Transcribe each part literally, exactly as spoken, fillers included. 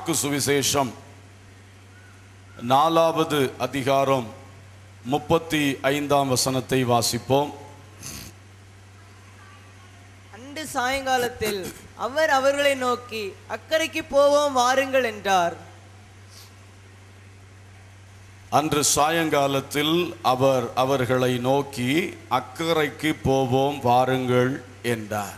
Mark சுவிசேஷம் நாலாவது அதிகாரம் முப்பத்தி ஐந்தாம் வசனத்தை வாசிப்போம். அன்று சாயங்காலத்தில் அவர் அவர்களை நோக்கி, அக்கறைக்கு போவோம் வாருங்கள் என்றார். அன்று சாயங்காலத்தில் அவர் அவர்களை நோக்கி அக்கறைக்கு போவோம் வாருங்கள் என்றார்.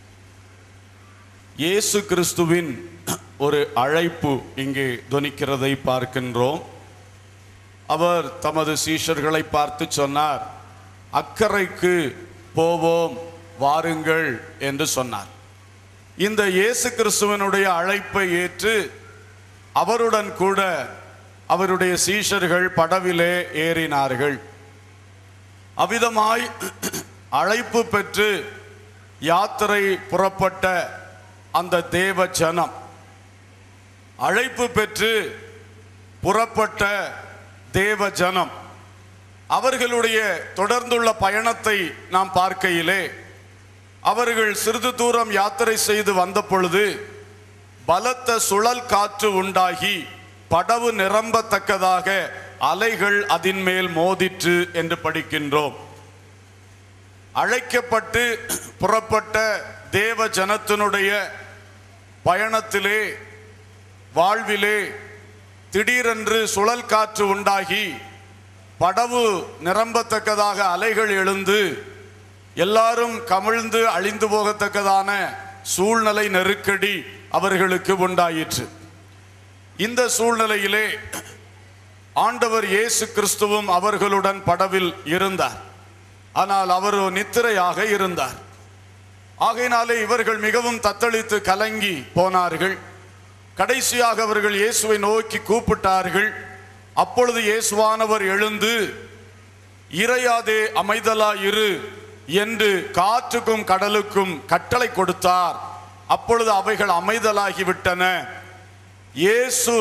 இயேசு கிறிஸ்துவின் ஒரு அழைப்பு இங்கே தொனிக்கிறதை பார்க்கின்றோம். அவர் தமது சீஷர்களை பார்த்து சொன்னார், அக்கறைக்கு போவோம் வாருங்கள் என்று சொன்னார். இந்த இயேசு கிறிஸ்துவனுடைய அழைப்பை ஏற்று அவருடன் கூட அவருடைய சீஷர்கள் படவிலே ஏறினார்கள். அவ்விதமாய் அழைப்பு பெற்று யாத்திரை புறப்பட்ட அந்த தேவ ஜனம், அழைப்பு பெற்று புறப்பட்ட தேவ ஜனம் அவர்களுடைய தொடர்ந்துள்ள பயணத்தை நாம் பார்க்கையிலே, அவர்கள் சிறிது தூரம் யாத்திரை செய்து வந்த பொழுது பலத்த சுழல் காற்று உண்டாகி படவு நிரம்பத்தக்கதாக அலைகள் அதின் மேல் மோதிற்று என்று படிக்கின்றோம். அழைக்கப்பட்டு புறப்பட்ட தேவ ஜனத்தினுடைய பயணத்திலே, வாழ்விலே திடீரென்று சுழல் காற்று உண்டாகி படவு நிரம்பத்தக்கதாக அலைகள் எழுந்து எல்லாரும் கமிழ்ந்து அழிந்து போகத்தக்கதான சூழ்நிலை நெருக்கடி அவர்களுக்கு உண்டாயிற்று. இந்த சூழ்நிலையிலே ஆண்டவர் இயேசு கிறிஸ்துவும் அவர்களுடன் படவில் இருந்தார். ஆனால் அவர் நித்திரையாக இருந்தார். ஆகையினாலே இவர்கள் மிகவும் தத்தளித்து கலங்கி போனார்கள். கடைசியாக அவர்கள் இயேசுவை நோக்கி கூப்பிட்டார்கள். அப்பொழுது இயேசுவானவர் எழுந்து, இறையாதே அமைதலா இரு என்று காற்றுக்கும் கடலுக்கும் கட்டளை கொடுத்தார். அப்பொழுது அவைகள் அமைதலாகிவிட்டன. இயேசு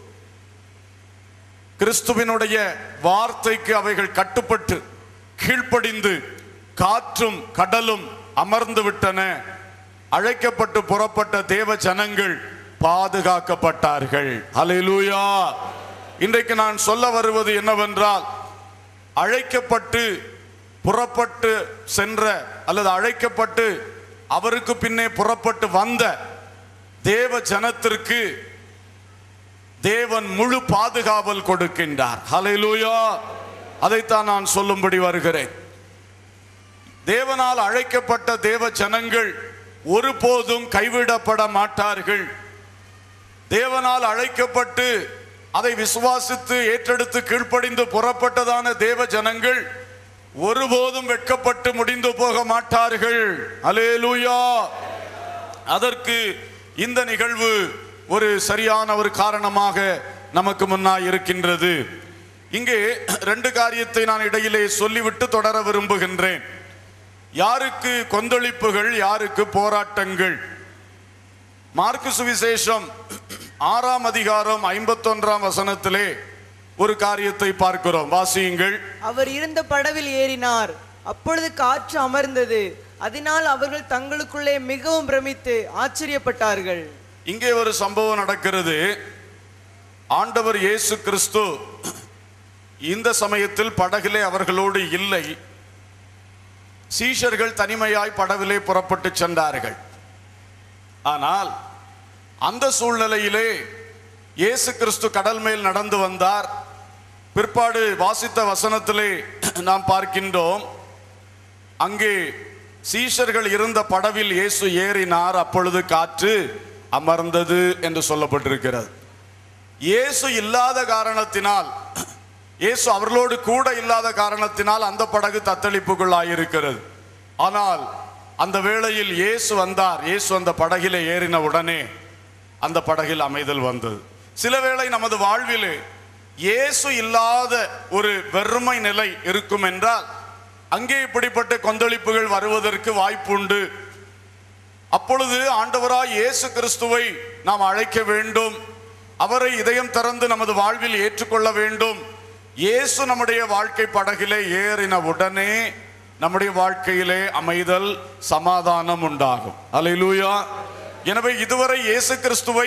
கிறிஸ்துவினுடைய வார்த்தைக்கு அவைகள் கட்டுப்பட்டு கீழ்ப்படிந்து காற்றும் கடலும் அமர்ந்து விட்டன. அழைக்கப்பட்டு புறப்பட்ட தேவ ஜனங்கள் பாதுகாக்கப்பட்டார்கள். ஹல்லேலூயா. இன்றைக்கு நான் சொல்ல வருவது என்னவென்றால், அழைக்கப்பட்டு புறப்பட்டு சென்ற அல்லது அழைக்கப்பட்டு அவருக்கு பின்னே புறப்பட்டு வந்த தேவ ஜனத்திற்கு தேவன் முழு பாதுகாவல் கொடுக்கின்றார். ஹல்லேலூயா. அதைத்தான் நான் சொல்லும்படி வருகிறேன். தேவனால் அழைக்கப்பட்ட தேவ ஜனங்கள் ஒருபோதும் கைவிடப்பட மாட்டார்கள். தேவனால் அழைக்கப்பட்டு அதை விசுவாசித்து ஏற்றெடுத்து கீழ்ப்படிந்து புறப்பட்டதான தேவ ஜனங்கள் ஒருபோதும் வெட்கப்பட்டு முடிந்து போக மாட்டார்கள். அல்லேலூயா. அதற்கு இந்த நிகழ்வு ஒரு சரியான ஒரு காரணமாக நமக்கு முன்னாய் இருக்கின்றது. இங்கே ரெண்டு காரியத்தை நான் இடையிலே சொல்லிவிட்டு தொடர விரும்புகின்றேன். யாருக்கு கொந்தளிப்புகள், யாருக்கு போராட்டங்கள்? மார்க்கு சுவிசேஷம் ஆறாம் அதிகாரம் ஐம்பத்தி ஒன்றாம் வசனத்திலே ஒரு காரியத்தை பார்க்கிறோம். வாசியுங்கள். அவர் இருந்த படவில் ஏறினார். அப்பொழுது காற்று அமர்ந்தது. அதனால் அவர்கள் தங்களுக்குள்ளே மிகவும் பிரமித்து ஆச்சரியப்பட்டார்கள். இங்கே ஒரு சம்பவம் நடக்கிறது. ஆண்டவர் இயேசு கிறிஸ்து இந்த சமயத்தில் படகிலே அவர்களோடு இல்லை. சீஷர்கள் தனிமையாய் படவிலே புறப்பட்டு சென்றார்கள். ஆனால் அந்த சூழ்நிலையிலே இயேசு கிறிஸ்து கடல் மேல் நடந்து வந்தார். பிற்பாடு வாசித்த வசனத்திலே நாம் பார்க்கின்றோம், அங்கே சீஷர்கள் இருந்த படவில் இயேசு ஏறினார். அப்பொழுது காற்று அமர்ந்தது என்று சொல்லப்பட்டிருக்கிறது. இயேசு இல்லாத காரணத்தினால், இயேசு அவர்களோடு கூட இல்லாத காரணத்தினால் அந்த படகு தத்தளிப்புக்குள்ளாயிருக்கிறது. ஆனால் அந்த வேளையில் இயேசு வந்தார். இயேசு அந்த படகிலே ஏறின உடனே அந்த படகில் அமைதல் வந்தது. சில வேளை நமது வாழ்விலே இயேசு இல்லாத ஒரு வெறுமை நிலை இருக்கும் என்றால் அங்கே இப்படிப்பட்ட கொந்தளிப்புகள் வருவதற்கு வாய்ப்புண்டு. அப்பொழுது ஆண்டவராய் இயேசு கிறிஸ்துவை நாம் அழைக்க வேண்டும். அவரை இதயம் திறந்து நமது வாழ்வில் ஏற்றுக்கொள்ள வேண்டும். இயேசு நம்முடைய வாழ்க்கை படகிலே ஏறின உடனே நம்முடைய வாழ்க்கையிலே அமைதல், சமாதானம் உண்டாகும். அல்லேலூயா. எனவே இதுவரை இயேசு கிறிஸ்துவை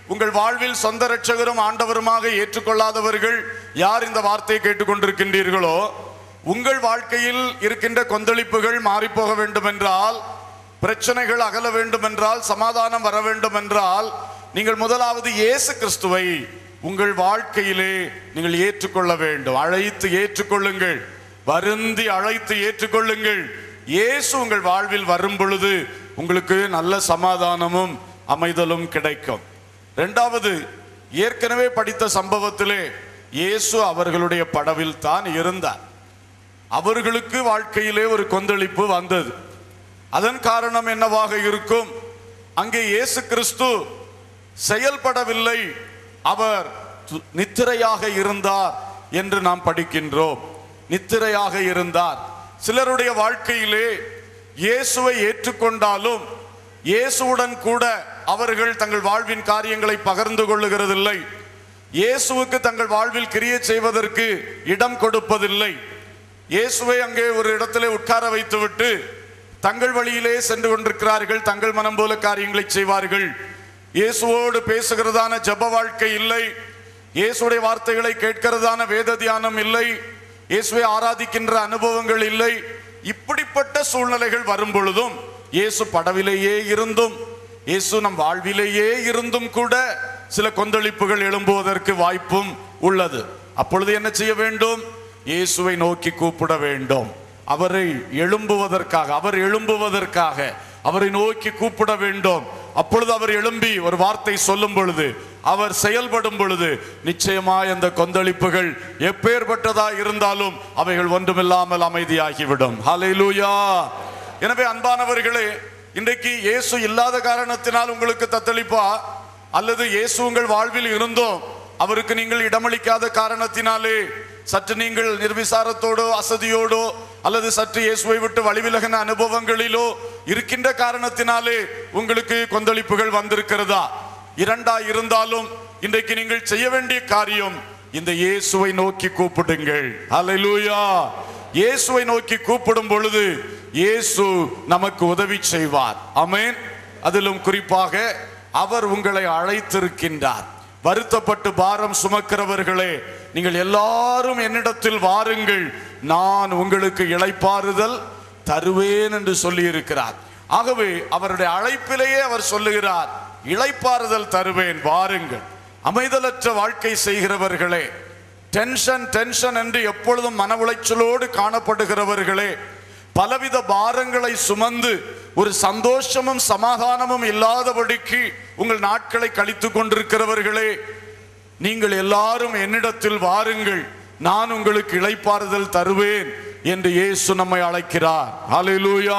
உங்கள் வாழ்வில் சொந்த இரட்சகரும் ஆண்டவருமாக ஏற்றுக்கொள்ளாதவர்கள் யார் இந்த வார்த்தையை கேட்டுக்கொண்டிருக்கின்றீர்களோ, உங்கள் வாழ்க்கையில் இருக்கின்ற கொந்தளிப்புகள் மாறிப்போக வேண்டும் என்றால், பிரச்சனைகள் அகல வேண்டும் என்றால், சமாதானம் வர வேண்டும் என்றால், நீங்கள் முதலாவது இயேசு கிறிஸ்துவை உங்கள் வாழ்க்கையிலே நீங்கள் ஏற்றுக்கொள்ள வேண்டும். அழைத்து ஏற்றுக்கொள்ளுங்கள், வருந்தி அழைத்து ஏற்றுக்கொள்ளுங்கள். இயேசு உங்கள் வாழ்வில் வரும் பொழுது உங்களுக்கு நல்ல சமாதானமும் அமைதலும் கிடைக்கும். இரண்டாவது, ஏற்கனவே படித்த சம்பவத்திலே இயேசு அவர்களுடைய படவில் தான் இருந்தார். அவர்களுக்கு வாழ்க்கையிலே ஒரு கொந்தளிப்பு வந்தது. அதன் காரணம் என்னவாக இருக்கும்? அங்கே இயேசு கிறிஸ்து செயல்படவில்லை, அவர் நித்திரையாக இருந்தார் என்று நாம் படிக்கின்றோம். நித்திரையாக இருந்தார். சிலருடைய வாழ்க்கையிலே இயேசுவை ஏற்றுக்கொண்டாலும் இயேசுவுடன் கூட அவர்கள் தங்கள் வாழ்வின் காரியங்களை பகிர்ந்து கொள்ளுகிறதில்லை. இயேசுவுக்கு தங்கள் வாழ்வில் கிரியை செய்வதற்கு இடம் கொடுப்பதில்லை. இயேசுவை அங்கே ஒரு இடத்திலே உட்கார வைத்துவிட்டு தங்கள் வழியிலே சென்று கொண்டிருக்கிறார்கள். தங்கள் மனம் போல காரியங்களை செய்வார்கள். இயேசுவோடு பேசுகிறதான ஜெப வாழ்க்கை இல்லை. இயேசுடைய வார்த்தைகளை கேட்கிறதான வேத தியானம் இல்லை. இயேசுவை ஆராதிக்கின்ற அனுபவங்கள் இல்லை. இப்படிப்பட்ட சூழ்நிலைகள் வரும் பொழுதும், இயேசு படவிலேயே இருந்தும், இயேசு நம் வாழ்விலேயே இருந்தும் கூட சில கொந்தளிப்புகள் எழும்புவதற்கு வாய்ப்பும் உள்ளது. அப்பொழுது என்ன செய்ய வேண்டும்? இயேசுவை நோக்கி கூப்பிட வேண்டும். அவரை எழும்புவதற்காக அவர் எழும்புவதற்காக அவரை நோக்கி கூப்பிட வேண்டும். அப்பொழுது அவர் எழும்பி ஒரு வார்த்தை சொல்லும் பொழுது, அவர் செயல்படும் பொழுது, நிச்சயமாய் அந்த கொந்தளிப்புகள் எப்பேற்பட்டதா இருந்தாலும் அவைகள் ஒன்றுமில்லாமல் அமைதியாகிவிடும். ஹல்லேலூயா. எனவே அன்பானவர்களே, இன்றைக்கு இயேசு இல்லாத காரணத்தினால் உங்களுக்கு தத்தளிப்பா, அல்லது இயேசு உங்கள் வாழ்வில் இருந்தோம் அவருக்கு நீங்கள் இடமளிக்காத காரணத்தினாலே சற்று நீங்கள் நிர்விசாரத்தோடோ அசதியோடோ அல்லது சற்று இயேசுவை விட்டு வழிவிலகின அனுபவங்களிலோ இருக்கின்ற காரணத்தினாலே உங்களுக்கு கொந்தளிப்புகள் வந்திருக்கிறதா? இரண்டா இருந்தாலும் இன்றைக்கு நீங்கள் செய்ய வேண்டிய காரியம், இந்த இயேசுவை நோக்கி கூப்பிடுங்கள். ஹல்லேலூயா. இயேசுவை நோக்கி கூப்பிடும் பொழுது இயேசு நமக்கு உதவி செய்வார். ஆமென். அதிலும் குறிப்பாக அவர் உங்களை அழைத்திருக்கின்றார். வருத்தப்பட்டு பாரம் சுமக்கிறவர்களே, நீங்கள் எல்லாரும் என்னிடத்தில் வாருங்கள், நான் உங்களுக்கு இளைப்பாறுதல் தருவேன் என்று சொல்லி இருக்கிறார். ஆகவே அவருடைய அழைப்பிலேயே அவர் சொல்லுகிறார், இளைப்பாறுதல் தருவேன், வாருங்கள். அமைதலற்ற வாழ்க்கை செய்கிறவர்களே, டென்ஷன் டென்ஷன் என்று எப்பொழுதும் மன உளைச்சலோடு காணப்படுகிறவர்களே, பலவித பாரங்களை சுமந்து ஒரு சந்தோஷமும் சமாதானமும் இல்லாதபடிக்கு உங்கள் நாட்களை கழித்து கொண்டிருக்கிறவர்களே, நீங்கள் எல்லாரும் என்னிடத்தில் வாருங்கள், நான் உங்களுக்கு இளைப்பாறுதல் தருவேன் என்று இயேசு நம்மை அழைக்கிறார். ஹல்லேலூயா.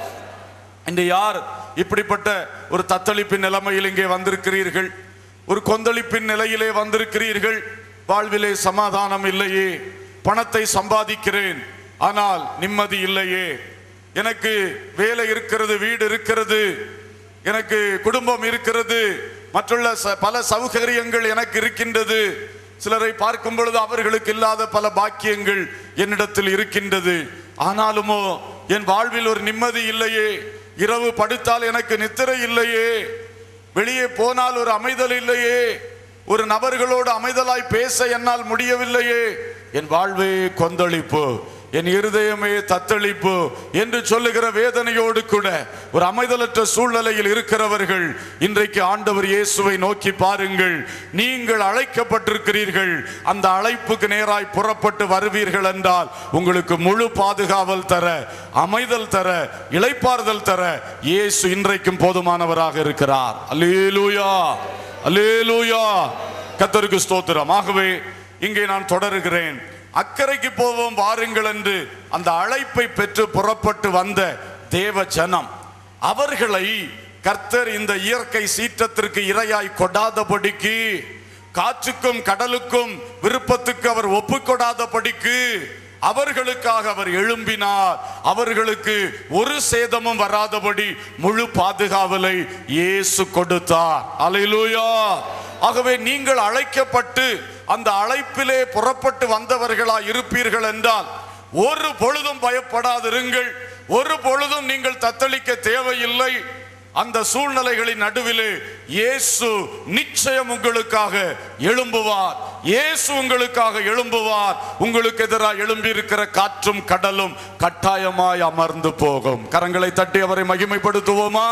இன்று யார் இப்படிப்பட்ட ஒரு தத்தளிப்பின் நிலைமையில் இங்கே வந்திருக்கிறீர்கள்? ஒரு கொந்தளிப்பின் நிலையிலே வந்திருக்கிறீர்கள். வாழ்விலே சமாதானம் இல்லையே, பணத்தை சம்பாதிக்கிறேன் ஆனால் நிம்மதி இல்லையே, எனக்கு வேலை இருக்கிறது, வீடு இருக்கிறது, எனக்கு குடும்பம் இருக்கிறது, மற்றுள்ள பல சௌகரியங்கள் எனக்கு இருக்கின்றது. சிலரை பார்க்கும் பொழுது அவர்களுக்கு இல்லாத பல பாக்கியங்கள் என்னிடத்தில் இருக்கின்றது. ஆனாலுமோ என் வாழ்வில் ஒரு நிம்மதி இல்லையே, இரவு படுத்தால் எனக்கு நித்திரை இல்லையே, வெளியே போனால் ஒரு அமைதல் இல்லையே, ஒரு நபர்களோடு அமைதலாய் பேச என்னால் முடியவில்லையே, என் வாழ்வே கொந்தளிப்பு, என் இருதயமே தத்தளிப்பு என்று சொல்லுகிற வேதனையோடு கூட ஒரு அமைதலற்ற சூழ்நிலையில் இருக்கிறவர்கள், இன்றைக்கு ஆண்டவர் இயேசுவை நோக்கி பாருங்கள். நீங்கள் அழைக்கப்பட்டிருக்கிறீர்கள். அந்த அழைப்புக்கு நேராய் புறப்பட்டு வருவீர்கள் என்றால் உங்களுக்கு முழு பாதுகாவல் தர, அமைதல் தர, இளைப்பாறுதல் தர இயேசு இன்றைக்கும் போதுமானவராக இருக்கிறார். அல்லேலூயா, அல்லேலூயா. கர்த்தருக்கு ஸ்தோத்திரம். ஆகவே இங்கே நான் தொடருகிறேன். அக்கறைக்கு போவோம் வாருங்கள் என்று அந்த அழைப்பை பெற்று புறப்பட்டு வந்த தேவ ஜனம், அவர்களை கர்த்தர் இந்த இயற்கை சீற்றத்திற்கு இரையாய் கொடாதபடிக்கு, காற்றுக்கும் கடலுக்கும் விருப்பத்துக்கு அவர் ஒப்பு கொடாதபடிக்கு அவர்களுக்காக அவர் எழும்பினார். அவர்களுக்கு ஒரு சேதமும் வராதபடி முழு பாதுகாவலை இயேசு கொடுத்தார். அல்லேலூயா. ஆகவே நீங்கள் அழைக்கப்பட்டு அந்த அழைப்பிலே புறப்பட்டு வந்தவர்களாய் இருப்பீர்கள் என்றால் ஒரு பொழுதும் பயப்படாதிருங்கள். ஒரு பொழுதும் நீங்கள் தத்தளிக்க தேவையில்லை. அந்த சூழ்நிலைகளின் நடுவிலே இயேசு நிச்சயம் உங்களுக்காக எழும்புவார். இயேசு உங்களுக்காக எழும்புவார். உங்களுக்கு எதிராக எழும்பி இருக்கிற காற்றும் கடலும் கட்டாயமாய் அமர்ந்து போகும். கரங்களை தட்டி அவரை மகிமைப்படுத்துவோமா?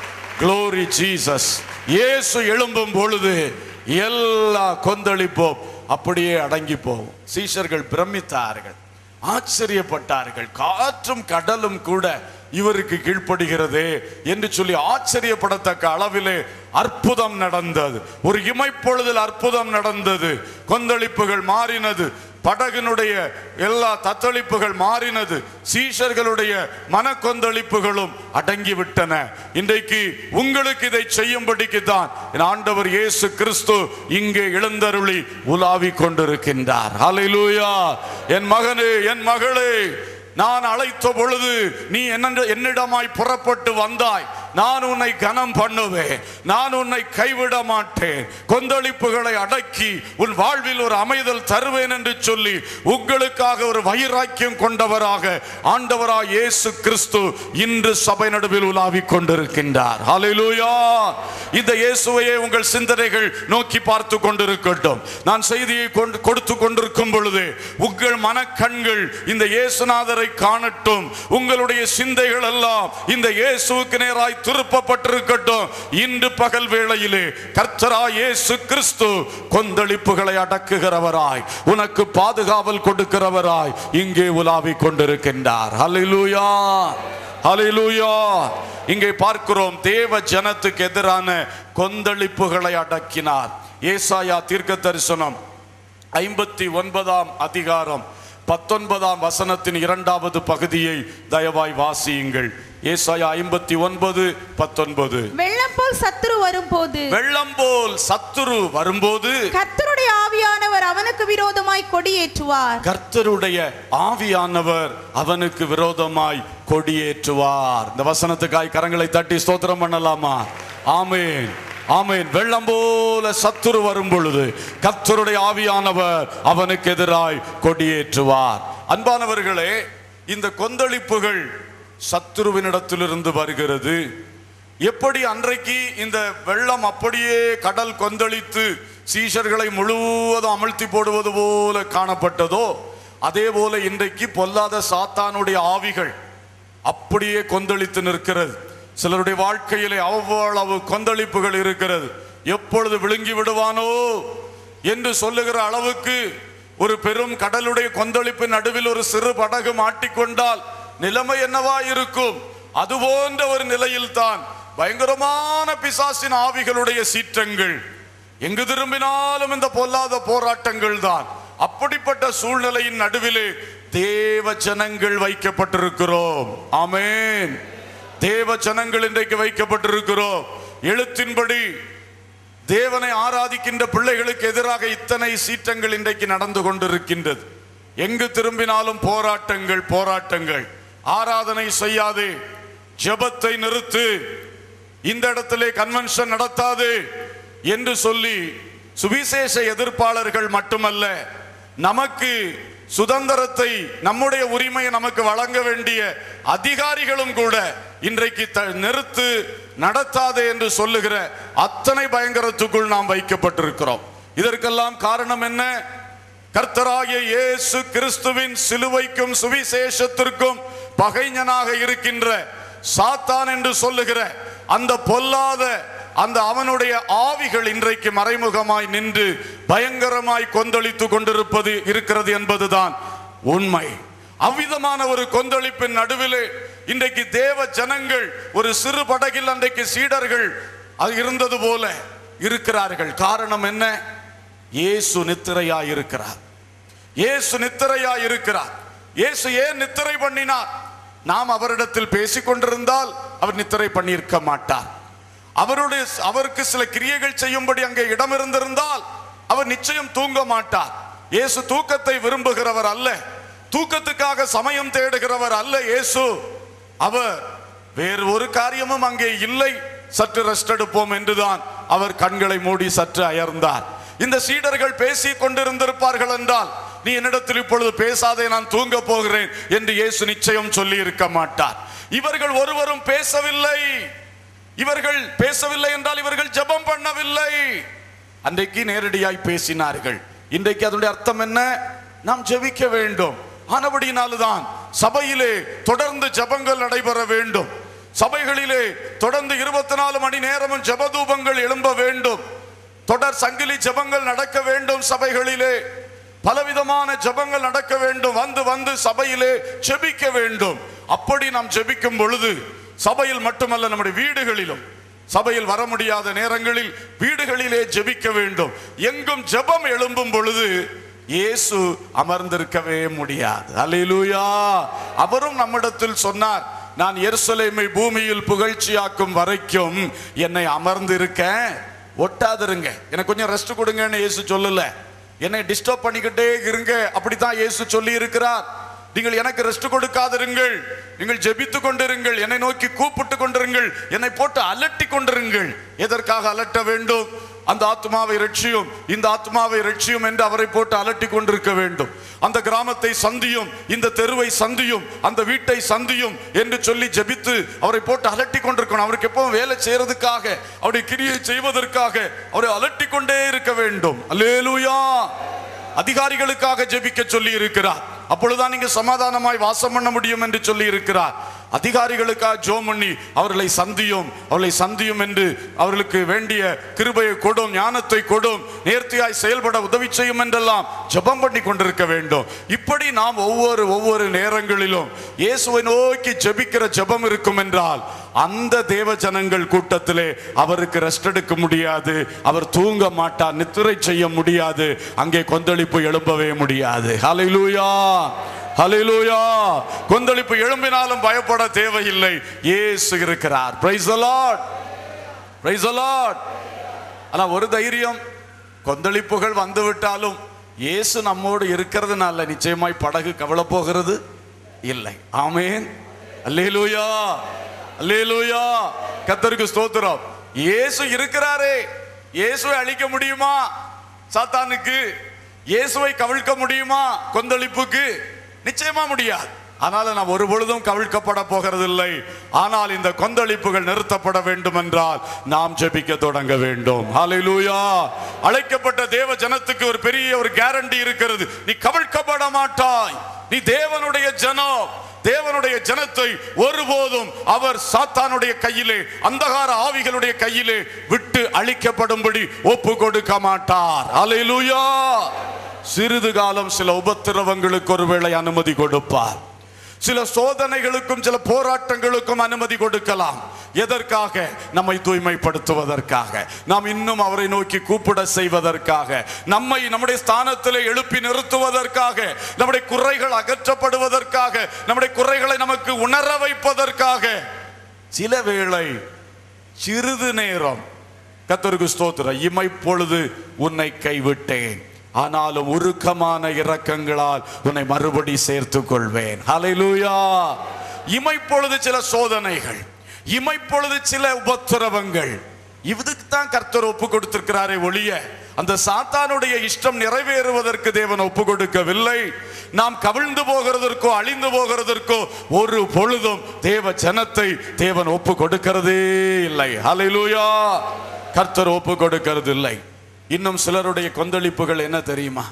Glory Jesus. இயேசு எழும்பும் பொழுது எல்லா கொந்தளிப்பும் அப்படியே அடங்கி போகும். சீஷர்கள் பிரமித்தார்கள், ஆச்சரியப்பட்டார்கள். காற்றும் கடலும் கூட இவருக்கு கீழ்ப்படுகிறது என்று சொல்லி ஆச்சரியப்படத்தக்க அளவிலே அற்புதம் நடந்தது. ஒரு இமைப்பொழுதில் அற்புதம் நடந்தது. கொந்தளிப்புகள் மாறினது. படகினுடைய எல்லா தத்தளிப்புகள் மாறினது. சீஷர்களுடைய மன கொந்தளிப்புகளும் அடங்கிவிட்டன. இன்றைக்கு உங்களுக்கு இதை செய்யும்படிக்கு தான் என் ஆண்டவர் இயேசு கிறிஸ்து இங்கே எழுந்தருளி உலாவிக் கொண்டிருக்கின்றார். ஹல்லேலூயா. என் மகனே, என் மகளே, நான் அழைத்த பொழுது நீ என்னிடமாய் புறப்பட்டு வந்தாய். நான் உன்னை கனம் பண்ணுவேன். நான் உன்னை கைவிட மாட்டேன். கொந்தளிப்புகளை அடக்கி உன் வாழ்வில் ஒரு அமைதல் தருவேன் என்று சொல்லி உங்களுக்காக ஒரு வைராக்கியம் கொண்டவராக ஆண்டவராய் இயேசு கிறிஸ்து இன்று சபை நடுவில் உலாவிக் கொண்டிருக்கின்றார். ஹல்லேலூயா. இந்த இயேசுவையே உங்கள் சிந்தனைகள் நோக்கி பார்த்து கொண்டிருக்கட்டும். நான் செய்தியை கொடுத்து கொண்டிருக்கும் பொழுது உங்கள் மனக்கண்கள் இந்த இயேசுநாதரை காணட்டும். உங்களுடைய சிந்தைகள் எல்லாம் இந்த இயேசுவுக்கு நேராய் திருப்பப்பட்டிருக்கட்டும். இன்று பகல் வேளையிலே கர்த்தராய் இயேசு கிறிஸ்து கொந்தளிப்புகளை அடக்குகிறவராய், உனக்கு பாதுகாவல் கொடுக்கிறவராய் இங்கே உலாவிக் கொண்டிருக்கின்றார். ஹல்லேலூயா, ஹல்லேலூயா. இங்கே பார்க்கிறோம், தேவ ஜனத்துக்கு எதிரான கொந்தளிப்புகளை அடக்கினார். ஏசாயா தீர்க்க தரிசனம் ஐம்பத்தி ஒன்பதாம் அதிகாரம் பத்தொன்பதாம் வசனத்தின் இரண்டாவது பகுதியை தயவாய் வாசியுங்கள். ஏசாயா ஐம்பத்தி ஒன்பது பத்தொன்பது. வெள்ளம் போல் சத்துரு வரும்போது வெள்ளம் போல் சத்துரு வரும்போது கர்த்தருடைய ஆவியானவர் அவனுக்கு விரோதமாய் கொடியேற்றுவார். கர்த்தருடைய ஆவியானவர் அவனுக்கு விரோதமாய் கொடியேற்றுவார். இந்த வசனத்துக்காய் கரங்களை தட்டி ஸ்தோத்திரம் பண்ணலாமா? ஆமென், ஆமென். வெள்ளம் போல சத்துரு வரும் பொழுது கர்த்தருடைய ஆவியானவர் அவனுக்கு எதிராய் கொடியேற்றுவார். அன்பானவர்களே, இந்த கொந்தளிப்புகள் சத்துருவினிடத்திலிருந்து வருகிறது. எப்படி அன்றைக்கு இந்த வெள்ளம் அப்படியே கடல் கொந்தளித்து சீஷர்களை முழுவதும் அமிழ்த்தி போடுவது போல காணப்பட்டதோ, அதே போல இன்றைக்கு பொல்லாத சாத்தானுடைய ஆவிகள் அப்படியே கொந்தளித்து நிற்கிறது. சிலருடைய வாழ்க்கையிலே அவ்வளவு கொந்தளிப்புகள் இருக்கிறது. எப்பொழுது விழுங்கி விடுவானோ என்று சொல்லுகிற அளவுக்கு ஒரு பெரும் கடலுடைய கொந்தளிப்பின் நடுவில் ஒரு சிறு படகு மாட்டிக்கொண்டால் நிலைமை என்னவா இருக்கும்? அது போன்ற ஒரு நிலையில் தான் பயங்கரமான பிசாசின் ஆவிகளுடைய சீற்றங்கள். எங்கு திரும்பினாலும் இந்த பொல்லாத போராட்டங்கள் தான். அப்படிப்பட்ட சூழ்நிலையின் நடுவிலே தேவ ஜனங்கள் வைக்கப்பட்டிருக்கிறோம். ஆமென். தேவ ஜனங்கள் இன்றைக்கு வைக்கப்பட்டிருக்கிறோம். எழுத்தின்படி தேவனை ஆராதிக்கின்ற பிள்ளைகளுக்கு எதிராக இத்தனை சீற்றங்கள் இன்றைக்கு நடந்து கொண்டிருக்கின்றது. எங்கு திரும்பினாலும் போராட்டங்கள், போராட்டங்கள். ஆராதனை செய்யாது, ஜெபத்தை நிறுத்து, இந்த இடத்திலே கன்வென்ஷன் நடத்தாது என்று சொல்லி சுவிசேஷ எதிர்ப்பாளர்கள் மட்டுமல்ல, நமக்கு சுதந்திரத்தை, நம்முடைய உரிமையை நமக்கு வழங்க வேண்டிய அதிகாரிகளும் கூட இன்றைக்கு நிறுத்து, நடத்தாதே என்று சொல்லுகிற அத்தனை பயங்கரத்துக்குள் நாம் வைக்கப்பட்டிருக்கிறோம். இதற்கெல்லாம் காரணம் என்ன? கர்த்தராகிய இயேசு கிறிஸ்துவின் சிலுவைக்கும் சுவிசேஷத்திற்கும் பகைஞனாக இருக்கின்ற சாத்தான் என்று சொல்லுகிற அந்த பொல்லாத அந்த அவனுடைய ஆவிகள் இன்றைக்கு மறைமுகமாய் நின்று பயங்கரமாய் கொந்தளித்து கொண்டிருப்பது இருக்கிறது என்பதுதான் உண்மை. அவ்விதமான ஒரு கொந்தளிப்பின் நடுவிலே இன்றைக்கு தேவ ஜனங்கள் ஒரு சிறு படகில் அன்றைக்கு சீடர்கள் இருந்தது போல இருக்கிறார்கள். காரணம் என்ன? இயேசு நித்திரையாய் இருக்கிறார். இயேசு நித்திரையாய் இருக்கிறார். இயேசு ஏன் நித்திரை பண்ணினார்? நாம் அவரிடத்தில் பேசிக் கொண்டிருந்தால் அவர் நித்திரை பண்ணியிருக்க மாட்டார். அவருடைய அவருக்கு சில கிரியைகள் செய்யும்படி அங்கே இடம் இருந்திருந்தால் அவர் நிச்சயம் தூங்க மாட்டார். இயேசு தூக்கத்தை விரும்புகிறவர் அல்ல, தூக்கத்துக்காக சமயம் தேடுகிறவர் அல்ல இயேசு. அவர் வேறு ஒரு காரியமும் அங்கே இல்லை. சற்று ரெஸ்ட் எடுப்போம் என்றுதான் அவர் கண்களை மூடி சற்று அயர்ந்தார். இந்த சீடர்கள் பேசிக் கொண்டிருந்திருப்பார்கள் என்றால், நீ என்னிடத்தில் இப்பொழுது பேசாதே, நான் தூங்க போகிறேன் என்று இயேசு நிச்சயம் சொல்லி இருக்க மாட்டார். இவர்கள் ஒருவரும் பேசவில்லை. இவர்கள் பேசவில்லை என்றால் இவர்கள் ஜெபம் பண்ணவில்லை. அன்றைக்கு நேரடியாய் பேசினார்கள். இன்றைக்கு அதனுடைய அர்த்தம் என்ன? நாம் ஜெபிக்க வேண்டும். ஆனபடியினால்தான் சபையிலே தொடர்ந்து ஜெபங்கள் நடைபெற வேண்டும். சபைகளிலே தொடர்ந்து இருபத்தி நாலு மணி நேரமும் ஜெபதூபங்கள் எழும்ப வேண்டும். தொடர் சங்கிலி ஜெபங்கள் நடக்க வேண்டும். சபைகளிலே பலவிதமான ஜெபங்கள் நடக்க வேண்டும். வந்து வந்து சபையிலே ஜெபிக்க வேண்டும். அப்படி நாம் ஜெபிக்கும் பொழுது சபையில் மட்டுமல்ல, நம்முடைய வீடுகளிலும், சபையில் வர முடியாத நேரங்களில் வீடுகளிலே ஜெபிக்க வேண்டும். எங்கும் ஜெபம் எழும்பும் பொழுது இயேசு அமர்ந்திருக்கவே முடியாது. அல்லேலூயா. அவரும் நம்மிடத்தில் சொன்னார், நான் எருசலேமை பூமியில் புகழ்ச்சியாக்கும் வரைக்கும் என்னை அமர்ந்திருக்க ஒட்டாதிருங்க, எனக்கு கொஞ்சம் ரெஸ்ட் கொடுங்கன்னு இயேசு சொல்லல. என்னை டிஸ்டர்ப் பண்ணிக்கிட்டே இருங்க அப்படித்தான் இயேசு சொல்லி இருக்கிறார். நீங்கள் எனக்கு ரெஸ்ட் கொடுக்காதிருங்கள், நீங்கள் ஜெபித்து கொண்டிருங்கள், என்னை நோக்கி கூப்பிட்டு கொண்டிருங்கள், என்னை போட்டு அலட்டி கொண்டிருங்கள். எதற்காக அலட்ட வேண்டும்? அந்த ஆத்மாவை ரட்சியும், இந்த ஆத்மாவை ரட்சியும் என்று அவரை போட்டு அலட்டி கொண்டிருக்க வேண்டும். அந்த கிராமத்தை சந்தியும், இந்த தெருவை சந்தியும், அந்த வீட்டை சந்தியும் என்று சொல்லி ஜெபித்து அவரை போட்டு அலட்டி கொண்டிருக்கணும். அவருக்கு எப்பவும் வேலை செய்யறதுக்காக, அவருடைய கிரியை செய்வதற்காக அவரை அலட்டி கொண்டே இருக்க வேண்டும். அல்லேலூயா. அதிகாரிகளுக்காக ஜெபிக்க சொல்லி இருக்கிறார். அப்பொழுதுதான் நீங்க சமாதானமாய் வாசம் பண்ண முடியும் என்று சொல்லி இருக்கிறார். அதிகாரிகளுக்காக ஜெபம் பண்ணி அவர்களை சந்தியும், அவர்களை சந்தியும் என்று அவர்களுக்கு வேண்டிய கிருபையை கொடும், ஞானத்தை கொடும், நேர்த்தியாய் செயல்பட உதவி செய்யும் என்றெல்லாம் ஜெபம் பண்ணி கொண்டிருக்க வேண்டும். இப்படி நாம் ஒவ்வொரு ஒவ்வொரு நேரங்களிலும் இயேசுவை நோக்கி ஜெபிக்கிற ஜெபம் இருக்கும் என்றால் அந்த தேவ ஜனங்கள் கூட்டத்திலே அவருக்கு ரெஸ்ட் எடுக்க முடியாது, அவர் தூங்க மாட்டார், நித்திரை செய்ய முடியாது, அங்கே கொந்தளிப்பு எழும்பவே முடியாது. ஹல்லேலூயா, ஹல்லேலூயா. கொந்தளிப்பு எழும்பினாலும் பயப்பட தேவையில்லை, இயேசு இருக்கிறார். Praise the lord, praise the lord. ஆனா ஒரு தைரியம், கொந்தளிப்புகள் வந்து விட்டாலும் இயேசு நம்மோடு இருக்கிறதுனால நிச்சயமாய் படகு கவலை போகிறது இல்லை. ஆமென், அல்லேலூயா, அல்லேலூயா. கர்த்தருக்கு ஸ்தோத்திரம். இயேசு இருக்கிறாரே, இயேசுவை அழிக்க முடியுமா சாத்தானுக்கு? இயேசுவை கவிழ்க்க முடியுமா கொந்தளிப்புக்கு? நிச்சயமா முடியாது. ஆனால் நாம் ஒரு பொழுதும் கவிழ்க்கப்பட போகிறதில்லை. ஆனால் இந்த கொந்தளிப்புகள் நிறுத்தப்பட வேண்டும் என்றால் நாம் ஜெபிக்க தொடங்க வேண்டும். ஹல்லேலூயா. அழைக்கப்பட்ட தேவ ஜனத்துக்கு ஒரு பெரிய ஒரு கேரண்டி இருக்கிறது. நீ கவிழ்க்கப்பட மாட்டாய். நீ தேவனுடைய ஜனம். தேவனுடைய ஜனத்தை ஒருபோதும் அவர் சாத்தானுடைய கையிலே, அந்தகார ஆவிகளுடைய கையிலே விட்டு அழிக்கப்படும்படி ஒப்பு கொடுக்க மாட்டார். ஹல்லேலூயா. சிறிது காலம் சில உபத்திரவங்களுக்கு ஒருவேளை அனுமதி கொடுப்பார். சில சோதனைகளுக்கும் சில போராட்டங்களுக்கும் அனுமதி கொடுக்கலாம். எதற்காக? நம்மை தூய்மைப்படுத்துவதற்காக, நாம் இன்னும் அவரை நோக்கி கூப்பிட செய்வதற்காக, நம்மை நம்முடைய ஸ்தானத்திலே எழுப்பி நிறுத்துவதற்காக, நம்முடைய குறைகள் அகற்றப்படுவதற்காக, நம்முடைய குறைகளை நமக்கு உணர வைப்பதற்காக. சில வேளை சிறிது நேரம், கர்த்தருக்கு ஸ்தோத்திரம், இமைப்பொழுது உன்னை கைவிட்டேன், ஆனாலும் உருக்கமான இரக்கங்களால் உன்னை மறுபடி சேர்த்துக் கொள்வேன். ஹல்லேலூயா. இமைப்பொழுது சில சோதனைகள், இமைப்பொழுது சில உபத்திரவங்கள், இதுக்கு தான் கர்த்தர் ஒப்பு கொடுத்திருக்கிறாரே ஒழிய அந்த சாத்தானுடைய இஷ்டம் நிறைவேறுவதற்கு தேவன் ஒப்பு கொடுக்கவில்லை. நாம் கவிழ்ந்து போகிறதற்கோ அழிந்து போகிறதற்கோ ஒரு பொழுதும் தேவ ஜனத்தை தேவன் ஒப்பு கொடுக்கிறதே இல்லை. ஹல்லேலூயா. கர்த்தர் ஒப்பு கொடுக்கிறது இல்லை. இன்னும் சிலருடைய கொந்தளிப்புகள் என்ன தெரியுமா?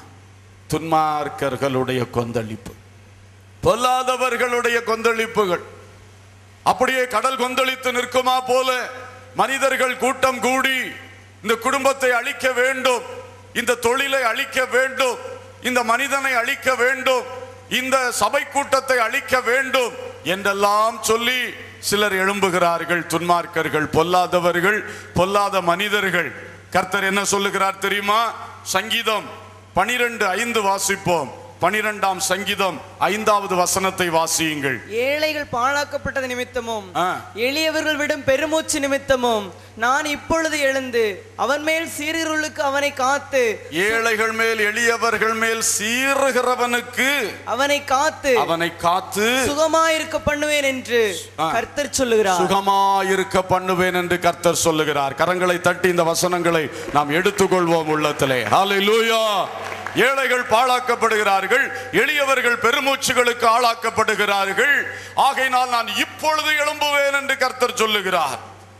துன்மார்க்கர்களுடைய கொந்தளிப்பு, பொல்லாதவர்களுடைய கொந்தளிப்புகள். அப்படியே கடல் கொந்தளித்து நிற்குமா போல மனிதர்கள் கூட்டம் கூடி இந்த குடும்பத்தை அழிக்க வேண்டும், இந்த தொழிலை அழிக்க வேண்டும், இந்த மனிதனை அழிக்க வேண்டும், இந்த சபை கூட்டத்தை அழிக்க வேண்டும் என்றெல்லாம் சொல்லி சிலர் எழும்புகிறார்கள். துன்மார்க்கர்கள், பொல்லாதவர்கள், பொல்லாத மனிதர்கள். கர்த்தர் என்ன சொல்லுகிறார் தெரியுமா? சங்கீதம் பனிரெண்டு ஐந்து வாசிப்போம். பனிரெண்டாம் சங்கீதம் ஐந்தாவது வசனத்தை வாசியுங்கள். ஏழைகள் பாழாக்கப்பட்டது நிமித்தமும் எளியவர்கள் விடும் பெருமூச்சு நிமித்தமும் நான் இப்பொழுது எழுந்து அவன் மேல் சீறுகளுக்கு அவனை காத்து, ஏழைகள் மேல் எளியவர்கள் மேல் சீறுகிறவனுக்கு அவனை காத்து அவனை காத்து சுகமாயிருக்க பண்ணுவேன் என்று கர்த்தர் சொல்லுகிறார். சுகமாயிருக்க பண்ணுவேன் என்று கர்த்தர் சொல்லுகிறார். கரங்களை தட்டி இந்த வசனங்களை நாம் எடுத்துக்கொள்வோம் உள்ளத்திலே. ஹல்லேலூயா. ஏழைகள் பாழாக்கப்படுகிறார்கள், எளியவர்கள் பெருமூச்சுகளுக்கு ஆளாக்கப்படுகிறார்கள். ஆகையினால் நான் இப்பொழுது எழும்புவேன் என்று கர்த்தர் சொல்லுகிறார்.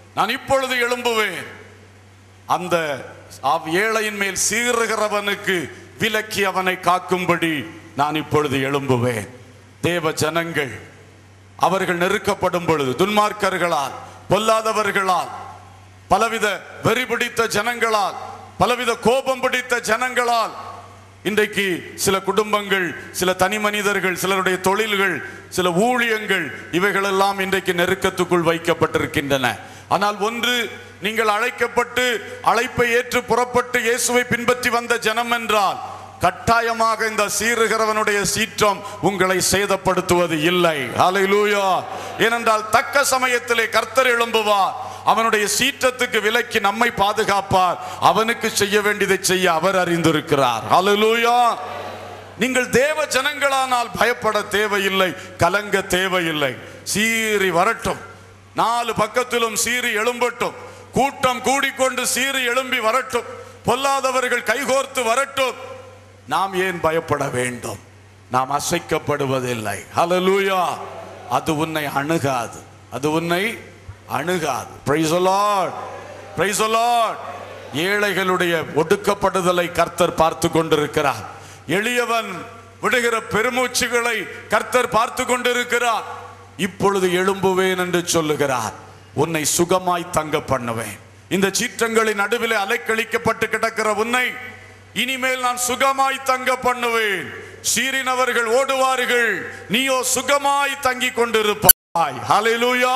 நான் இப்பொழுது எழும்புவேன். அந்த ஏழையின் மேல் சீறுகிறவனுக்கு விலக்கி அவனை காக்கும்படி நான் இப்பொழுது எழும்புவேன். தேவ ஜனங்கள் அவர்கள் நெருக்கப்படும் பொழுது, துன்மார்க்கர்களால், பொல்லாதவர்களால், பலவித வெறி பிடித்த ஜனங்களால், பலவித கோபம் பிடித்த ஜனங்களால், இன்றைக்கு சில குடும்பங்கள், சில தனி மனிதர்கள், சிலருடைய தொழில்கள், சில ஊழியங்கள், இவைகளெல்லாம் இன்றைக்கு நெருக்கத்துக்குள் வைக்கப்பட்டிருக்கின்றன. ஆனால் ஒன்று, நீங்கள் அழைக்கப்பட்டு அழைப்பை ஏற்று புறப்பட்டு இயேசுவை பின்பற்றி வந்த ஜனம் என்றால் கட்டாயமாக இந்த சீறுகிறவனுடைய சீற்றம் உங்களை சேதப்படுத்துவது இல்லை. ஹல்லேலூயா. ஏனென்றால் தக்க சமயத்திலே கர்த்தர் எழும்புவார், அவனுடைய சீற்றத்துக்கு விலக்கி நம்மை பாதுகாப்பார். அவனுக்கு செய்ய வேண்டியதை செய்ய அவர் அறிந்திருக்கிறார். ஹல்லேலூயா. நீங்கள் தேவ ஜனங்களானால் பயப்பட தேவையில்லை, கலங்க தேவையில்லை. சீறி வரட்டும், நாலு பக்கத்திலும் சீறி எழும்பட்டும், கூட்டம் கூடிக்கொண்டு சீறி எழும்பி வரட்டும், பொல்லாதவர்கள் கைகோர்த்து வரட்டும், நாம் ஏன் பயப்பட வேண்டும்? நாம் அசைக்கப்படுவதில்லை. ஹல்லேலூயா. அது உன்னை அணுகாது, அது உன்னை அணுகாது. Praise the lord, praise the lord. ஏழைகளுடைய ஒடுக்கப்படுதலை கர்த்தர் பார்த்து கொண்டிருக்கிறார். எளியவன் விடுகிற பெருமூச்சுகளை கர்த்தர் பார்த்து கொண்டிருக்கிறார். இப்பொழுது எழும்புவேன் என்று சொல்லுகிறார். உன்னை சுகமாய் தங்க பண்ணுவேன். இந்த சீற்றங்களின் நடுவிலே அலைக்கழிக்கப்பட்டு கிடக்கிற உன்னை இனிமேல் நான் சுகமாய் தங்க பண்ணுவேன். சீறினவர்கள் ஓடுவார்கள், நீயோ சுகமாய் தங்கி கொண்டிருப்பாய். ஹல்லேலூயா.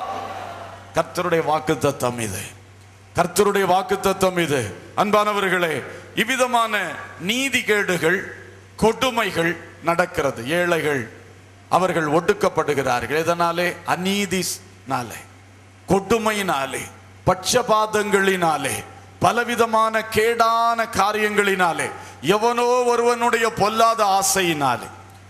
கர்த்தருடைய வாக்குத்தத்தம் இது, கர்த்தருடைய வாக்குத்தத்தம் இது. அன்பானவர்களே, இவ்விதமான நீதிகேடுகள், கொடுமைகள் நடக்கிறது. ஏழைகள் அவர்கள் ஒடுக்கப்படுகிறார்கள். எதனாலே? அநீதினாலே, கொடுமையினாலே, பட்சபாதங்களினாலே, பலவிதமான கேடான காரியங்களினாலே, எவனோ ஒருவனுடைய பொல்லாத ஆசையினாலே,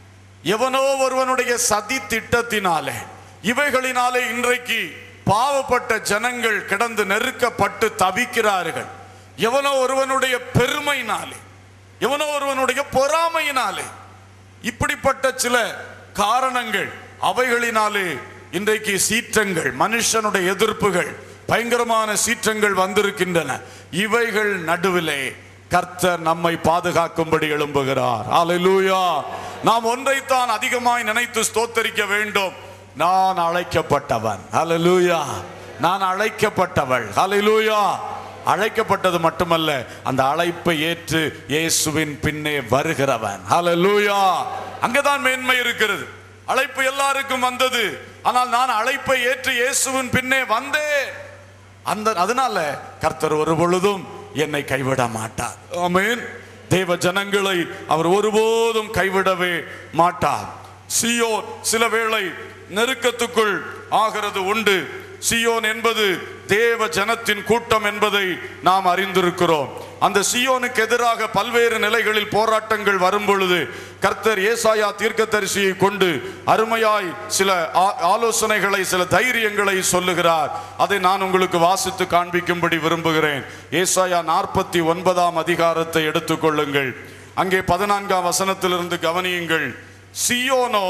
எவனோ ஒருவனுடைய சதி திட்டத்தினாலே, இவைகளினாலே இன்றைக்கு பாவப்பட்ட ஜனங்கள் கிடந்து நெருக்கப்பட்டு தவிக்கிறார்கள். எவனோ ஒருவனுடைய பெருமையினாலே, எவனோ ஒருவனுடைய பொறாமையினாலே, இப்படிப்பட்ட சில காரணங்கள், அவைகளினாலே இன்றைக்கு சீற்றங்கள், மனுஷனுடைய எதிர்ப்புகள், பயங்கரமான சீற்றங்கள் வந்திருக்கின்றன. இவைகள் நடுவிலே கர்த்தர் நம்மை பாதுகாக்கும்படி எழும்புகிறார். ஹல்லேலூயா. நாம் ஒன்றைத்தான் அதிகமாய் நினைத்து ஸ்தோத்தரிக்க வேண்டும். நான் அழைக்கப்பட்டவன். ஹல்லேலூயா. நான் அழைக்கப்பட்டவள். ஹல்லேலூயா. அழைக்கப்பட்டது மட்டுமல்ல, அந்த அழைப்பை ஏற்று இயேசுவின் பின்னே வருகிறவன். ஹல்லேலூயா. அங்கதான் மேன்மை இருக்கிறது. அழைப்பு எல்லாருக்கும் வந்தது, ஆனால் நான் அழைப்பை ஏற்று இயேசுவின் பின்னே வந்தேன். அந்த அதனால கர்த்தர் ஒரு பொழுதும் என்னை கைவிட மாட்டார். ஆமென். தேவ ஜனங்களை அவர் ஒருபோதும் கைவிடவே மாட்டார். சீயோன் சில வேளை நெருக்கத்துக்குள் ஆகிறது உண்டு. சீயோன் என்பது தேவ ஜனத்தின் கூட்டம் என்பதை நாம் அறிந்திருக்கிறோம். அந்த சீயோனுக்கு எதிராக பல்வேறு நிலைகளில் போராட்டங்கள் வரும் பொழுது கர்த்தர் ஏசாயா தீர்க்கதரிசியை கொண்டு அருமையாய் சில ஆலோசனைகளை, சில தைரியங்களை சொல்லுகிறார். அதை நான் உங்களுக்கு வாசித்து காண்பிக்கும்படி விரும்புகிறேன். ஏசாயா நாற்பத்தி ஒன்பதாம் அதிகாரத்தை எடுத்துக்கொள்ளுங்கள். அங்கே பதினான்காம் வசனத்திலிருந்து கவனியுங்கள். சீயோனோ,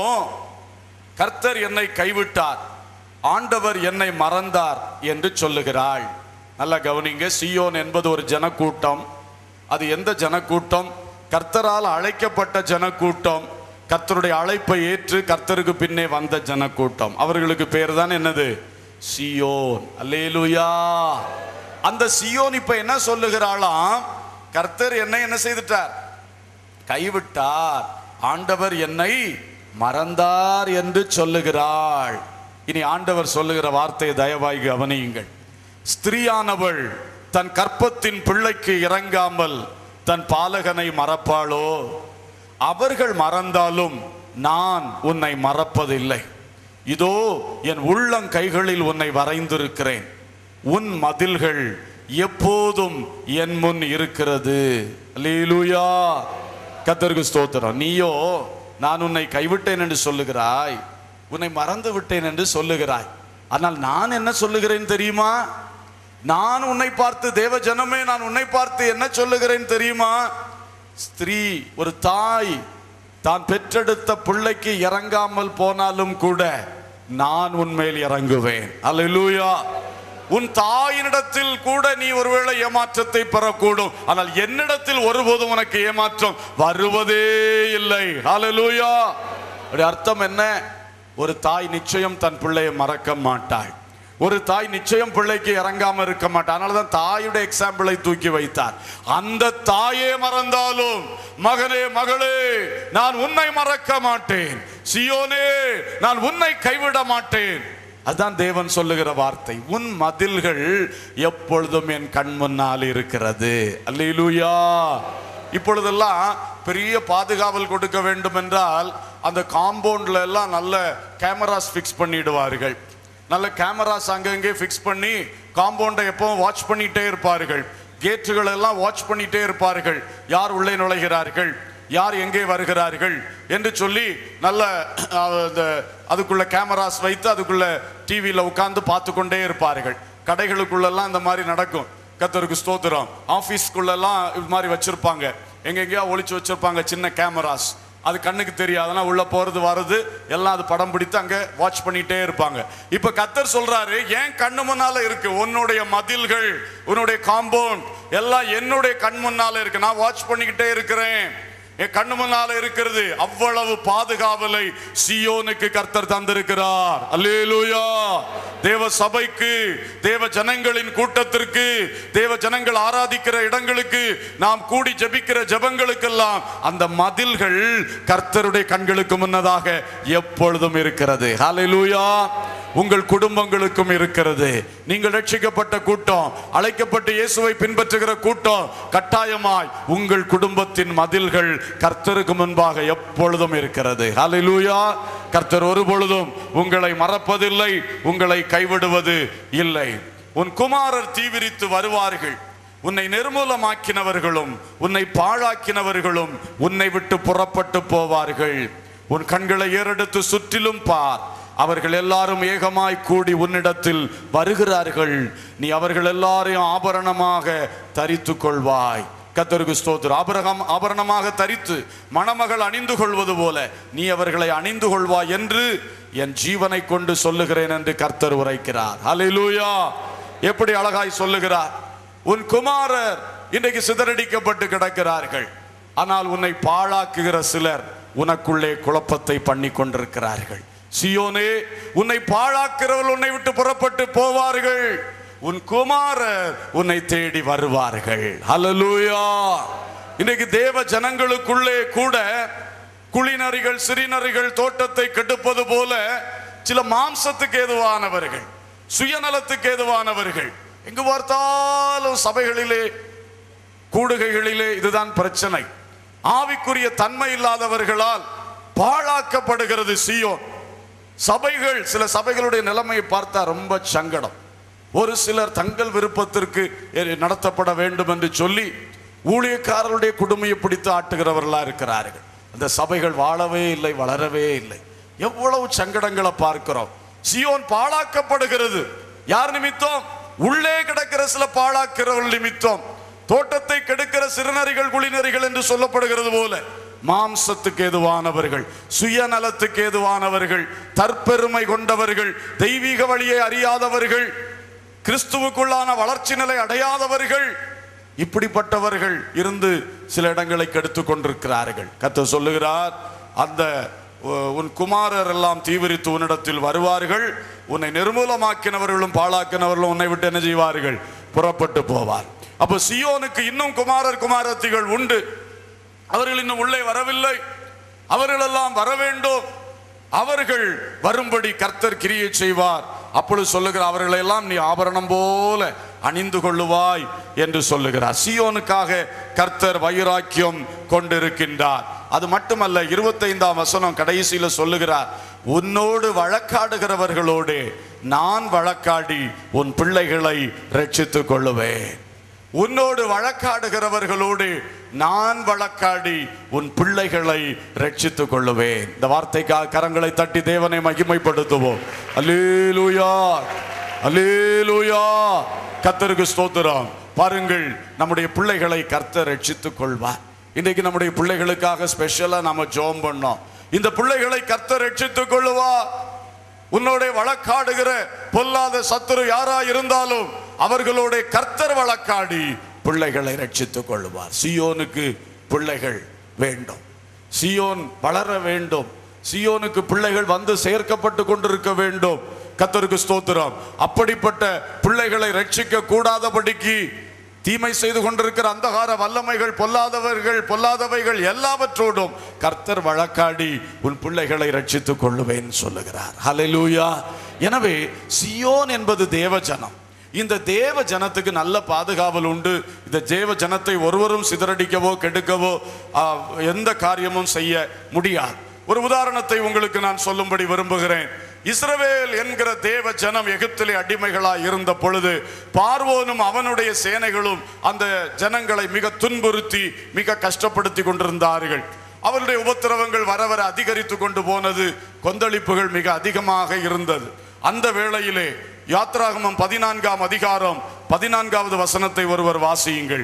கர்த்தர் என்னை கைவிட்டார், ஆண்டவர் என்னை மறந்தார் என்று சொல்லுகிறாள். நல்லா கவனிங்க. சீயோன் என்பது ஒரு ஜனக்கூட்டம். அது எந்த ஜனக்கூட்டம்? கர்த்தரால் அழைக்கப்பட்ட ஜனக்கூட்டம். கர்த்தருடைய அழைப்பை ஏற்று கர்த்தருக்கு பின்னே வந்த ஜனக்கூட்டம். அவர்களுக்கு பேர் தான் என்னது? சீயோன். அல்லேலூயா. அந்த சீயோன் இப்ப என்ன சொல்லுகிறாளாம்? கர்த்தர் என்னை என்ன செய்துட்டார்? கைவிட்டார், ஆண்டவர் என்னை மறந்தார் என்று சொல்லுகிறாள். இனி ஆண்டவர் சொல்லுகிற வார்த்தையை தயவாய் கவனியுங்கள். ஸ்திரீயானவள் தன் கற்பத்தின் பிள்ளைக்கு இறங்காமல் தன் பாலகனை மறப்பாளோ? அவர்கள் மறந்தாலும் நான் உன்னை மறப்பதில்லை. இதோ என் உள்ளங்கைகளில் உன்னை வரைந்திருக்கிறேன். உன் மதில்கள் எப்போதும் என் முன் இருக்கிறது. அல்லேலூயா. கர்த்தருக்கு ஸ்தோத்திரம். நீயோ நான் உன்னை கைவிட்டேன் என்று சொல்லுகிறாய், உன்னை மறந்து விட்டேன் என்று சொல்லுகிறாய். ஆனால் நான் என்ன சொல்லுகிறேன் தெரியுமா? நான் உன்னை பார்த்து, தேவ ஜனமே, நான் உன்னை பார்த்து என்ன சொல்லுகிறேன் தெரியுமா? ஸ்திரீ, ஒரு தாய் தான் பெற்றெடுத்த பிள்ளைக்கு இறங்காமல் போனாலும் கூட நான் உன்மேல் இறங்குவேன். அல்லேலூயா. உன் தாயினிடத்தில் கூட நீ ஒருவேளை ஏமாற்றத்தை பெறக்கூடும், ஆனால் என்னிடத்தில் ஒருபோதும் உனக்கு ஏமாற்றம் வருவதே இல்லை. ஹல்லேலூயா. அர்த்தம் என்ன? ஒரு தாய் நிச்சயம் தன் பிள்ளையை மறக்க மாட்டாள். ஒரு தாய் நிச்சயம் பிள்ளைக்கு இறங்காம இருக்க மாட்டார். அதனாலதான் தாயுடைய எக்ஸாம்பிளை தூக்கி வைத்தார். அந்த தாயே மறந்தாலும், மகனே மகளே நான் உன்னை மறக்க மாட்டேன், சீயோனே நான் உன்னை கைவிட மாட்டேன். அதுதான் தேவன் சொல்லுகிற வார்த்தை. உன் மதில்கள் எப்பொழுதும் என் கண் முன்னால் இருக்கிறது. அல்லேலூயா. இப்பொழுதெல்லாம் பெரிய பாதுகாவல் கொடுக்க வேண்டும் என்றால் அந்த காம்பவுண்ட்ல எல்லாம் நல்ல கேமராஸ் பிக்ஸ் பண்ணிடுவார்கள். நல்ல கேமராஸ் அங்கங்கே ஃபிக்ஸ் பண்ணி காம்பவுண்டை எப்பவும் வாட்ச் பண்ணிட்டே இருப்பார்கள். கேட்டுகள் எல்லாம் வாட்ச் பண்ணிட்டே இருப்பார்கள். யார் உள்ளே நுழைகிறார்கள், யார் எங்கே வருகிறார்கள் என்று சொல்லி நல்ல அதுக்குள்ள கேமராஸ் வைத்து அதுக்குள்ள டிவியில் உட்கார்ந்து பார்த்து கொண்டே இருப்பார்கள். கடைகளுக்குள்ளெல்லாம் இந்த மாதிரி நடக்கும். கர்த்தருக்கு ஸ்தோத்திரம். ஆஃபீஸ்க்குள்ளெல்லாம் இது மாதிரி வச்சிருப்பாங்க, எங்கெங்கேயா ஒளிச்சு வச்சிருப்பாங்க சின்ன கேமராஸ். அது கண்ணுக்கு தெரியாதுன்னா உள்ள போறது வர்றது எல்லாம் அது படம் பிடித்து அங்க வாட்ச் பண்ணிட்டே இருப்பாங்க. இப்ப கர்த்தர் சொல்றாரு, ஏன் கண்ணு முன்னால இருக்கு, உன்னுடைய மதில்கள் உன்னுடைய காம்பவுண்ட் எல்லாம் என்னுடைய கண் முன்னால இருக்கு, நான் வாட்ச் பண்ணிக்கிட்டே இருக்கிறேன், என் கண்ணு முன்னால இருக்கிறது. அவ்வளவு பாதுகாவலை சீயோனுக்கு கர்த்தர் தந்திருக்கிறார். அல்லேலூயா. தேவ சபைக்கு, தேவ ஜனங்களின் கூட்டத்திற்கு, தேவ ஜனங்கள் ஆராதிக்கிற இடங்களுக்கு, நாம் கூடி ஜெபிக்கிற ஜெபங்களுக்கெல்லாம் அந்த மதில்கள் கர்த்தருடைய கண்களுக்கு முன்னதாக எப்பொழுதும் இருக்கிறது. ஹல்லேலூயா. உங்கள் குடும்பங்களுக்கும் இருக்கிறது. நீங்கள் ரட்சிக்கப்பட்ட கூட்டம், அழைக்கப்பட்டு இயேசுவை பின்பற்றுகிற கூட்டம், கட்டாயமாய் உங்கள் குடும்பத்தின் மதில்கள் கர்த்தருக்கு முன்பாக எப்பொழுதும் இருக்கிறது. ஹல்லேலூயா. கர்த்தர் ஒரு பொழுதும் உங்களை மறப்பதில்லை, உங்களை கைவிடுவது இல்லை. உன் குமாரர் தீவிரித்து வருவார்கள், உன்னை நிர்மூலமாக்கினவர்களும் உன்னை பாழாக்கினவர்களும் உன்னை விட்டு புறப்பட்டு போவார்கள். உன் கண்களை ஏறெடுத்து சுற்றிலும் பார், அவர்கள் எல்லாரும் ஏகமாய் கூடி உன்னிடத்தில் வருகிறார்கள், நீ அவர்கள் எல்லாரையும் ஆபரணமாக தரித்து கொள்வாய். கர்த்தருக்கு ஸ்தோத்திரம். ஆபிரகாம் ஆபரணமாக தரித்து மணமகள் அணிந்து கொள்வது போல நீ அவர்களை அணிந்து கொள்வாய் என்று என் ஜீவனை கொண்டு சொல்லுகிறேன் என்று கர்த்தர் உரைக்கிறார். ஹல்லேலூயா. எப்படி அழகாய் சொல்லுகிறார். உன் குமாரர் இன்றைக்கு சிதறடிக்கப்பட்டு கிடக்கிறார்கள், ஆனால் உன்னை பாழாக்குகிற சிலர் உனக்குள்ளே குழப்பத்தை பண்ணி கொண்டிருக்கிறார்கள். சீயோனே, உன்னை பாழாக்கிறவர்கள் உன்னை விட்டு புறப்பட்டு போவார்கள், உன் குமாரர் உன்னை தேடி வருவார்கள். ஹல்லேலூயா. இன்னைக்கு தேவ ஜனங்களுக்குள்ளே கூட குளிநரிகள் சிறுநரிகள் தோட்டத்தை கெடுப்பது போல சில மாம்சத்துக்கு ஏதுவானவர்கள், சுயநலத்துக்கு ஏதுவானவர்கள், எங்கு பார்த்தாலும் சபைகளிலே கூடுகைகளிலே இதுதான் பிரச்சனை. ஆவிக்குரிய தன்மை இல்லாதவர்களால் பாழாக்கப்படுகிறது சீயோன். சபைகள், சில சபைகளுடைய நிலைமையை பார்த்தா ரொம்ப சங்கடம். ஒரு சிலர் தங்கள் விருப்பத்திற்கு நடத்தப்பட வேண்டும் என்று சொல்லி ஊழியக்காரருடைய குடுமையை பிடித்து ஆட்டுகிறவர்களா இருக்கிறார்கள். அந்த சபைகள் வாழவே இல்லை, வளரவே இல்லை. எவ்வளவு சங்கடங்களை பார்க்கிறோம். சீயோன் பாழாக்கப்படுகிறது. யார் நிமித்தம்? உள்ளே கிடக்கிற சில பாழாக்கிறவர்கள் நிமித்தம். தோட்டத்தை கெடுக்கிற சிறுநரிகள் குளிநரிகள் என்று சொல்லப்படுகிறது போல மாம்சத்துக்கு ஏதுவானவர்கள், சுயநலத்துக்கு ஏதுவானவர்கள், தற்பெருமை கொண்டவர்கள், தெய்வீக வழியை அறியாதவர்கள், கிறிஸ்துவுக்குள்ளான வளர்ச்சி நிலை அடையாதவர்கள், இப்படிப்பட்டவர்கள் இருந்து சில இடங்களை கெடுத்து கொண்டிருக்கிறார்கள். கர்த்தர் சொல்லுகிறார், அந்த உன் குமாரர் எல்லாம் தீவிரித்து உன்னிடத்தில் வருவார்கள், உன்னை நிர்மூலமாக்கினவர்களும் பாழாக்கினவர்களும் உன்னை விட்டு என்ன செய்வார்கள்? புறப்பட்டு போவார். அப்போ சீயோனுக்கு இன்னும் குமாரர் குமாரத்திகள் உண்டு. அவர்கள் இன்னும் உள்ளே வரவில்லை. அவர்கள் எல்லாம் வர வேண்டும். அவர்கள் வரும்படி கர்த்தர் கிரியை செய்வார். அப்பொழுது சொல்லுகிறார், அவர்களை எல்லாம் நீ ஆபரணம் போல அணிந்து கொள்ளுவாய் என்று சொல்லுகிறார். சீயோனுக்காக கர்த்தர் வைராக்கியம் கொண்டிருக்கின்றார். அது மட்டுமல்ல, இருபத்தி ஐந்தாம் வசனம் கடைசியில சொல்லுகிறார், உன்னோடு வழக்காடுகிறவர்களோடு நான் வழக்காடி உன் பிள்ளைகளை ரட்சித்துக் கொள்ளுவேன். உன்னோடு வழக்காடுகிறவர்களோடு நான் வழக்காடி உன் பிள்ளைகளை ரட்சித்துக் கொள்ளுவேன். இந்த வார்த்தைக்காக கரங்களை தட்டி தேவனை மகிமைப்படுத்துவோம். அல்லேலூயா, அல்லேலூயா. கர்த்தருக்கு ஸ்தோத்திரம். பாருங்கள், நம்முடைய பிள்ளைகளை கர்த்தர் ரட்சித்துக் கொள்வார். இன்றைக்கு நம்முடைய பிள்ளைகளுக்காக ஸ்பெஷலா நாம ஜெபம் பண்ணோம். இந்த பிள்ளைகளை கர்த்தர் ரட்சித்துக் கொள்ளுவார். உன்னோட வழக்காடுகிற பொல்லாத சத்துரு யாரா இருந்தாலும் அவர்களோட கர்த்தர் வழக்காடி பிள்ளைகளை ரட்சித்துக் கொள்வார். சியோனுக்கு பிள்ளைகள் வேண்டும், சியோன் வளர வேண்டும், சியோனுக்கு பிள்ளைகள் வந்து சேர்க்கப்பட்டு கொண்டிருக்க வேண்டும். கர்த்தருக்கு ஸ்தோத்திரம். அப்படிப்பட்ட பிள்ளைகளை ரட்சிக்க கூடாதபடிக்கு தீமை செய்து கொண்டிருக்கிற அந்தகார வல்லமைகள், பொல்லாதவர்கள், பொல்லாதவைகள் எல்லாவற்றோடும் கர்த்தர் வழக்காடி உன் பிள்ளைகளை ரட்சித்துக் கொள்ளுவேன் சொல்லுகிறார். ஹல்லேலூயா. எனவே சியோன் என்பது தேவ ஜனம். இந்த தேவ ஜனத்துக்கு நல்ல பாதுகாவல் உண்டு. இந்த தேவ ஜனத்தை ஒருவரும் சிதறடிக்கவோ கெடுக்கவோ எந்த காரியமும் செய்ய முடியாது. ஒரு உதாரணத்தை உங்களுக்கு நான் சொல்லும்படி விரும்புகிறேன். இஸ்ரவேல் என்கிற தேவ ஜனம் எகிப்திலே அடிமைகளாய் இருந்த பொழுது பார்வோனும் அவனுடைய சேனைகளும் அந்த ஜனங்களை மிக துன்புறுத்தி மிக கஷ்டப்படுத்தி கொண்டிருந்தார்கள். அவருடைய உபத்திரவங்கள் வர வர அதிகரித்து கொண்டு போனது. கொந்தளிப்புகள் மிக அதிகமாக இருந்தது. அந்த வேளையிலே யாத்ராகமம் பதினான்காம் அதிகாரம் பதினான்காவது வசனத்தை ஒருவர் வாசியுங்கள்.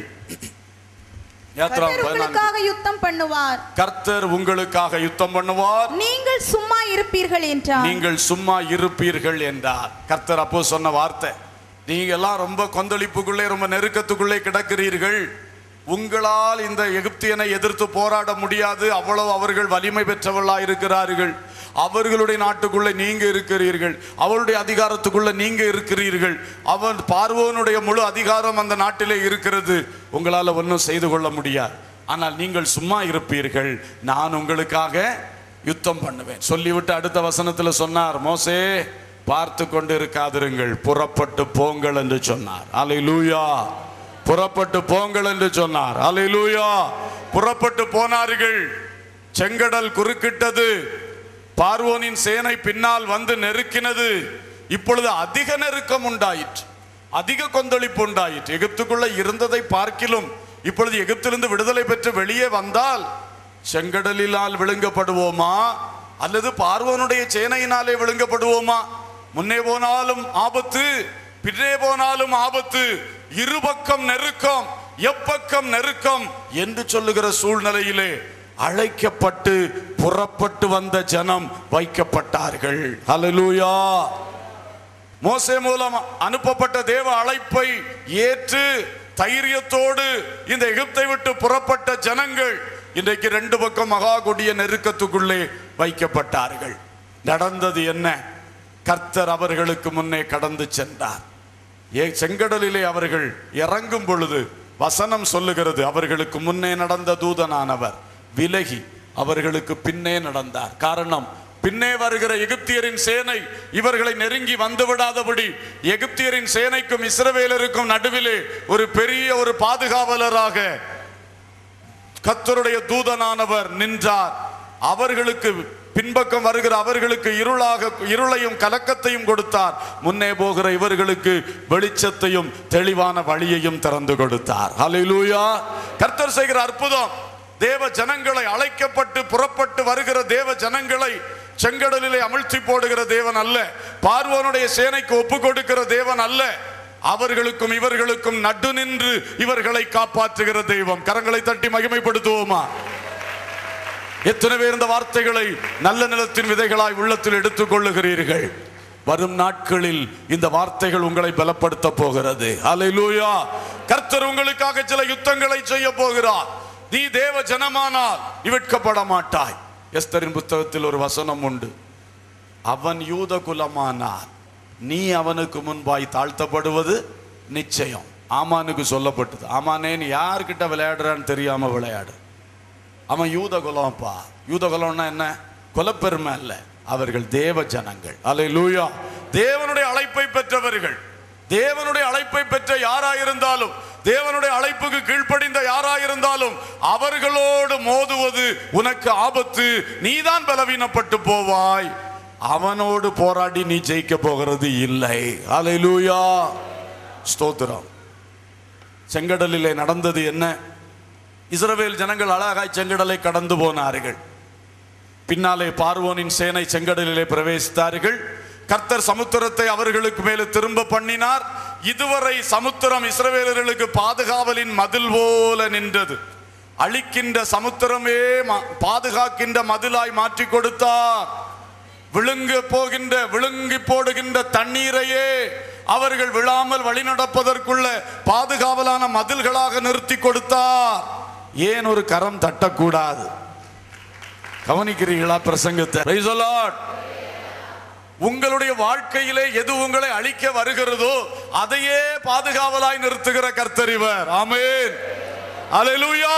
உங்களுக்காக யுத்தம் பண்ணுவார், கர்த்தர் உங்களுக்காக யுத்தம் பண்ணுவார், நீங்கள் சும்மா இருப்பீர்கள் என்றார். நீங்கள் சும்மா இருப்பீர்கள் என்றார். கர்த்தர் அப்போ சொன்ன வார்த்தை, நீங்க எல்லாம் ரொம்ப கொந்தளிப்புக்குள்ளே ரொம்ப நெருக்கத்துக்குள்ளே கிடக்கிறீர்கள், உங்களால் இந்த எகிப்தியனை எதிர்த்து போராட முடியாது, அவ்வளவு அவர்கள் வலிமை பெற்றவர்களாக இருக்கிறார்கள், அவர்களுடைய நாட்டுக்குள்ளே நீங்க இருக்கிறீர்கள், அவருடைய அதிகாரத்துக்குள்ள நீங்க இருக்கிறீர்கள், அவன் பார்வோனுடைய முழு அதிகாரம் அந்த நாட்டிலே இருக்கிறது, உங்களால ஒன்றும் செய்து கொள்ள முடியாது, ஆனால் நீங்கள் சும்மா இருப்பீர்கள், நான் உங்களுக்காக யுத்தம் பண்ணுவேன் சொல்லிவிட்டு அடுத்த வசனத்துல சொன்னார், மோசே பார்த்து கொண்டு இருக்காதிருங்கள், புறப்பட்டு போங்கள் என்று சொன்னார். அல்லேலூயா. புறப்பட்டு போங்கள் என்று சொன்னார். அல்லேலூயா. புறப்பட்டு போனார்கள். செங்கடல் குறுக்கிட்டது. பார்வோனின் சேனை பின்னால் வந்து நெருக்கினது. இப்பொழுது அதிக நெருக்கம் உண்டாயிற்று, அதிக கொந்தளிப்பு உண்டாயிற்று. எகிப்துக்குள்ள இருந்ததை பார்க்கிலும் இப்பொழுது எகிப்திலிருந்து விடுதலை பெற்று வெளியே வந்தால் செங்கடலினால் விழுங்கப்படுவோமா அல்லது பார்வோனுடைய சேனையினாலே விழுங்கப்படுவோமா? முன்னே போனாலும் ஆபத்து, பின்னே போனாலும் ஆபத்து, இருபக்கம் நெருக்கம், எப்பக்கம் நெருக்கம் என்று சொல்லுகிற சூழ்நிலையிலே அழைக்கப்பட்டு புறப்பட்டு வந்த ஜனம் வைக்கப்பட்டார்கள். ஹல்லேலூயா. மோசே மூலம் அனுப்பப்பட்ட தேவ அழைப்பை ஏற்று தைரியத்தோடு இந்த எகிப்தை விட்டு புறப்பட்ட ஜனங்கள் இன்றைக்கு ரெண்டு பக்கம் மகா கொடிய நெருக்கத்துக்குள்ளே வைக்கப்பட்டார்கள். நடந்தது என்ன? கர்த்தர் அவர்களுக்கு முன்னே கடந்து சென்றார். ஏ செங்கடலிலே அவர்கள் இறங்கும் பொழுது வசனம் சொல்லுகிறது, அவர்களுக்கு முன்னே நடந்த தூதனானவர் விலகி அவர்களுக்கு பின்னே நடந்தார். காரணம், பின்னே வருகிற எகிப்தியரின் சேனை இவர்களை நெருங்கி வந்து விடாதபடி எகிப்தியரின் சேனைக்கும் இஸ்ரவேலருக்கும் நடுவிலே ஒரு பெரிய ஒரு பாதுகாவலராக கர்த்தருடைய தூதனானவர் நின்றார். அவர்களுக்கு பின்பக்கம் வருகிற அவர்களுக்கு இருளாக இருளையும் கலக்கத்தையும் கொடுத்தார். முன்னே போகிற இவர்களுக்கு வெளிச்சத்தையும் தெளிவான வழியையும் திறந்து கொடுத்தார். ஹல்லேலூயா. கர்த்தர் செய்கிற அற்புதம். தேவ ஜனங்களை, அழைக்கப்பட்டு புறப்பட்டு வருகிற தேவ ஜனங்களை செங்கடலிலே அமிழ்த்தி போடுகிற தேவன் அல்ல, பார்வோனுடைய சேனைக்கு ஒப்பு கொடுக்கிற தேவன் அல்ல, அவர்களுக்கும் இவர்களுக்கும் நடு நின்று இவர்களை காப்பாற்றுகிற தெய்வம். கரங்களை தட்டி மகிமைப்படுத்துவோமா? எத்தனை பேர் இந்த வார்த்தைகளை நல்ல நிலத்தின் விதைகளாய் உள்ளத்தில் எடுத்துக் கொள்ளுகிறீர்கள்? வரும் நாட்களில் இந்த வார்த்தைகள் உங்களை பலப்படுத்த போகிறது. அல்லேலூயா. கர்த்தர் உங்களுக்காக சில யுத்தங்களை செய்ய போகிறார். நீ தேவ ஜனமானால் நீ வெட்கப்பட மாட்டாய். எஸ்தரின் புத்தகத்தில் ஒரு வசனம் உண்டு, அவன் யூத குலமானால் நீ அவனுக்கு முன்பாய் தாழ்த்தப்படுவது நிச்சயம். ஆமானுக்கு சொல்லப்பட்டது, ஆமானே நீ யார்கிட்ட விளையாடுறான்னு தெரியாம விளையாடு, அவன் யூத குலம்ப்பா. யூத குலம்னா என்ன? குலப்பெருமை அல்ல, அவர்கள் தேவ ஜனங்கள். அல்லேலூயா. தேவனுடைய அழைப்பை பெற்றவர்கள், தேவனுடைய அழைப்பை பெற்ற யாராயிருந்தாலும், தேவனுடைய அழைப்புக்கு கீழ்ப்படிந்த யாராயிருந்தாலும் அவர்களோடு மோதுவது உனக்கு ஆபத்து. நீதான் பலவீனப்பட்டு போவாய். அவனோடு போராடி நீ ஜெயிக்க போகிறது இல்லை. அல்லேலூயா. ஸ்தோத்திரம். செங்கடலிலே நடந்தது என்ன? இஸ்ரவேல் ஜனங்கள் அழகாய் செங்கடலை கடந்து போனார்கள். பின்னாலே பார்வோனின் சேனை செங்கடலிலே பிரவேசித்தார்கள். கர்த்தர் சமுத்திரத்தை அவர்களுக்கு மேலே திரும்ப பண்ணினார். இதுவரை சமுத்திரம் இஸ்ரவேலர்களுக்கு பாதுகாவலின் மதில் போல நின்றது. அழிக்கின்ற சமுத்திரமே பாதுகாக்கின்ற மதிலாய் மாற்றி கொடுத்தார். விழுங்க போகின்ற விழுங்கி போடுகின்ற தண்ணீரையே அவர்கள் விழாமல் வழிநடப்பதற்குள்ள பாதுகாவலான மதில்களாக நிறுத்தி கொடுத்தார். ஏன் ஒரு கரம் தட்டக்கூடாது? கவனிக்கிறீர்களா பிரசங்கத்தை? Praise the Lord. உங்களுடைய வாழ்க்கையிலே எது உங்களை அழிக்க வருகிறதோ அதையே பாதுகாவலாய் நிறுத்துகிற கர்த்தர் இவர். ஆமென், அல்லேலூயா.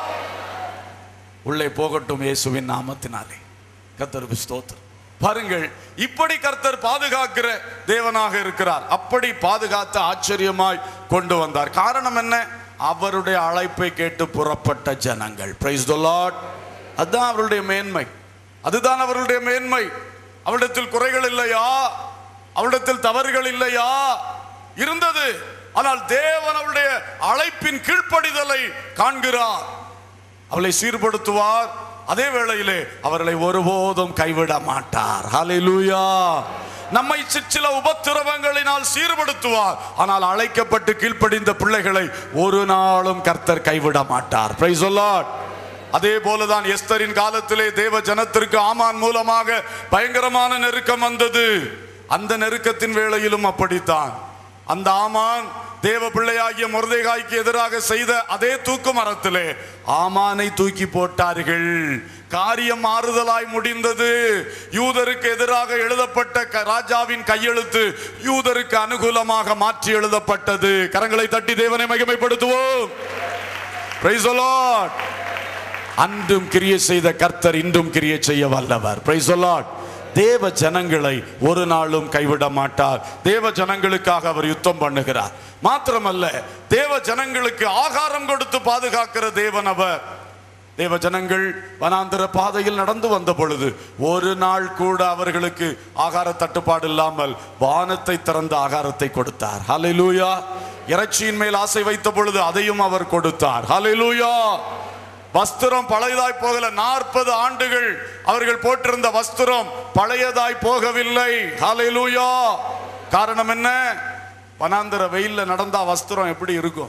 உள்ளே போகட்டும் இயேசுவின் நாமத்தினாலே. கர்த்தருக்கு ஸ்தோத்திரம். பாருங்கள், இப்படி கர்த்தர் பாதுகாக்கிற தேவனாக இருக்கிறார். அப்படி பாதுகாத்து ஆச்சரியமாய் கொண்டு வந்தார். காரணம் என்ன? அவருடைய அழைப்பை கேட்டு புறப்பட்ட ஜனங்கள். Praise the lord. அதுதான் அவருடைய மேன்மை, அதுதான் அவருடைய மேன்மை. அவரிடத்தில் குறைகள் இல்லையா? அவரிடத்தில் தவறுகள் இல்லையா? இருந்தது. ஆனால் தேவன் அவருடைய அழைப்பின் கீழ்ப்படிதலை காண்கிறார். அவளை சீர்படுத்துவார். அதே வேளையிலே அவர்களை ஒருபோதும் கைவிட மாட்டார். ஹல்லேலூயா. நம்மை சிற்சில உபத்திரவங்களினால் சீர்படுத்துவார். ஆனால் அழைக்கப்பட்டு கீழ்ப்படிந்த பிள்ளைகளை ஒரு நாளும் கர்த்தர் கைவிட மாட்டார். Praise the lord. அதே போலதான் எஸ்தரின் காலத்திலே தேவ ஜனத்திற்கு ஆமான் மூலமாக பயங்கரமான நெருக்கம் வந்தது. அந்த நெருக்கத்தின் வேளையிலும் அப்படித்தான். அந்த ஆமான் தேவ பிள்ளையாகிய மொர்தெகாய்க்கு எதிராக செய்த அதே தூக்கு மரத்திலே ஆமானை தூக்கி போட்டார்கள். காரியம் மாறுதலாய் முடிந்தது. யூதருக்கு எதிராக எழுதப்பட்ட ராஜாவின் கையெழுத்து யூதருக்கு அனுகூலமாக மாற்றி எழுதப்பட்டது. கரங்களை தட்டி தேவனை மகிமைப்படுத்துவோம். Praise the lord. அன்றும் கிரியை செய்த கர்த்தர் இன்றும் கிரியை செய்ய வல்லவர். Praise the lord. தேவ ஜனங்களை ஒரு நாளும் கைவிட மாட்டார். தேவ ஜனங்களுக்காக அவர் யுத்தம் பண்ணுகிறார். மாத்திரமல்ல, தேவ ஜனங்களுக்கு ஆகாரம் கொடுத்து பாதுகாக்கிற தேவன் அவர். தேவ ஜனங்கள் வனாந்தர பாதையில் நடந்து வந்த பொழுது ஒரு நாள் கூட அவர்களுக்கு ஆகார தட்டுப்பாடு இல்லாமல் வானத்தை திறந்த ஆகாரத்தை கொடுத்தார். ஹல்லேலூயா. இறைச்சியின் மேல் ஆசை வைத்த பொழுது அதையும் அவர் கொடுத்தார். ஹல்லேலூயா. வஸ்திரம் பழையதாய் போகல. நாற்பது ஆண்டுகள் அவர்கள் போட்டிருந்த வஸ்திரம் பழையதாய் போகவில்லை. ஹல்லேலூயா. காரணம் என்ன? வனாந்தர வெயில்ல நடந்தா வஸ்திரம் எப்படி இருக்கும்?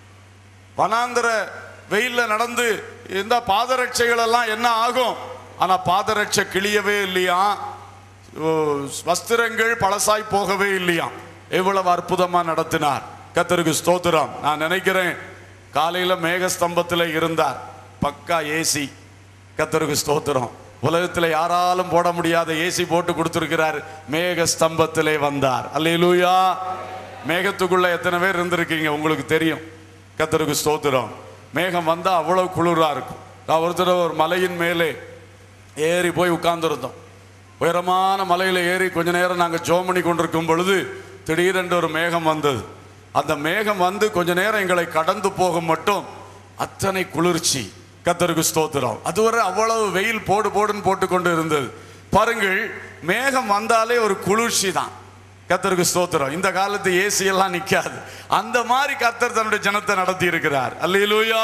வனாந்தர வெயில்ல நடந்து இந்த பாதரட்சைகள் எல்லாம் என்ன ஆகும்? ஆனா பாதரட்சை கிளியவே இல்லையா, வஸ்திரங்கள் பழசாய் போகவே இல்லையா. எவ்வளவு அற்புதமா நடத்தினார். கர்த்தருக்கு ஸ்தோத்திரம். நான் நினைக்கிறேன் காலையில மேகஸ்தம்பத்தில் இருந்தார். பக்கா ஏசி. கர்த்தருக்கு ஸ்தோத்திரம். உலகத்தில் யாராலும் போட முடியாத ஏசி போட்டு கொடுத்திருக்கிறார். மேக ஸ்தம்பத்திலே வந்தார். அல்லேலூயா. மேகத்துக்குள்ள எத்தனை பேர் இருந்திருக்கீங்க உங்களுக்கு தெரியும். கர்த்தருக்கு ஸ்தோத்திரம். மேகம் வந்தா அவ்வளவு குளிரா இருக்கும். நான் ஒருத்தர் ஒரு மலையின் மேலே ஏறி போய் உட்கார்ந்துருந்தோம். உயரமான மலையில ஏறி கொஞ்ச நேரம் நாங்கள் ஜெபம் பண்ணி கொண்டிருக்கும் பொழுது திடீரென்று ஒரு மேகம் வந்தது. அந்த மேகம் வந்து கொஞ்ச நேரம் எங்களை கடந்து போக மட்டும் அத்தனை குளிர்ச்சி. கர்த்தருக்கு ஸ்தோத்திரம். அதுவரை அவ்வளவு வெயில் போடு போடுன்னு போட்டு கொண்டு இருந்தது. பாருங்கள், மேகம் வந்தாலே ஒரு குளிர்ச்சி தான். கர்த்தருக்கு ஸ்தோத்திரம். இந்த காலத்து ஏசி எல்லாம் நிக்காது. அந்த மாதிரி கர்த்தர் தன்னுடைய ஜனத்தை நடத்தி இருக்கிறார். அல்லேலூயா.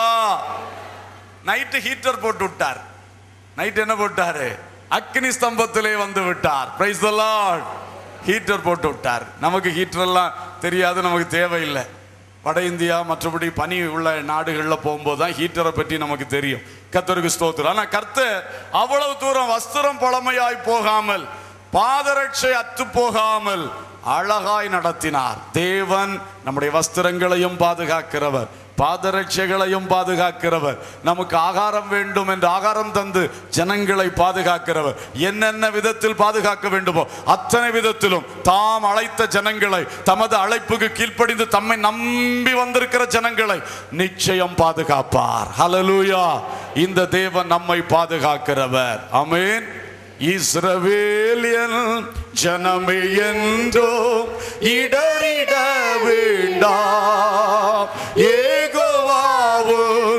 நைட்டு ஹீட்டர் போட்டு விட்டார். நைட் என்ன போட்டாரு? அக்னி ஸ்தம்பத்திலே வந்து விட்டார். Price the Lord. ஹீட்டர் போட்டு விட்டார். நமக்கு ஹீட்டர் எல்லாம் தெரியாது, நமக்கு தேவையில்லை. வட இந்தியா மற்றபடி பனி உள்ள நாடுகளில் போகும்போது தான் ஹீட்டரை பற்றி நமக்கு தெரியும். கர்த்தருக்கு ஸ்தோத்திரம். ஆனால் கர்த்தர் அவ்வளவு தூரம் வஸ்திரம் பழமையாய் போகாமல், பாதரட்சை அற்று போகாமல் அழகாய் நடத்தினார். தேவன் நம்முடைய வஸ்திரங்களையும் பாதுகாக்கிறவர், பாதரட்சைகளையும் பாதுகாக்கிறவர். நமக்கு ஆகாரம் வேண்டும் என்று ஆகாரம் தந்து ஜனங்களை பாதுகாக்கிறவர். என்னென்ன விதத்தில் பாதுகாக்க வேண்டுமோ அத்தனை விதத்திலும் தாம் அழைத்த ஜனங்களை, தமது அழைப்புக்கு கீழ்ப்படிந்து தம்மை நம்பி வந்திருக்கிற ஜனங்களை நிச்சயம் பாதுகாப்பார். ஹல்லேலூயா. இந்த தேவன் நம்மை பாதுகாக்கிறவர். ஆமென். இஸ்ரவேலியன் ஜனமே என்றோ இடறிட வேண்டாம். யெகோவாவும்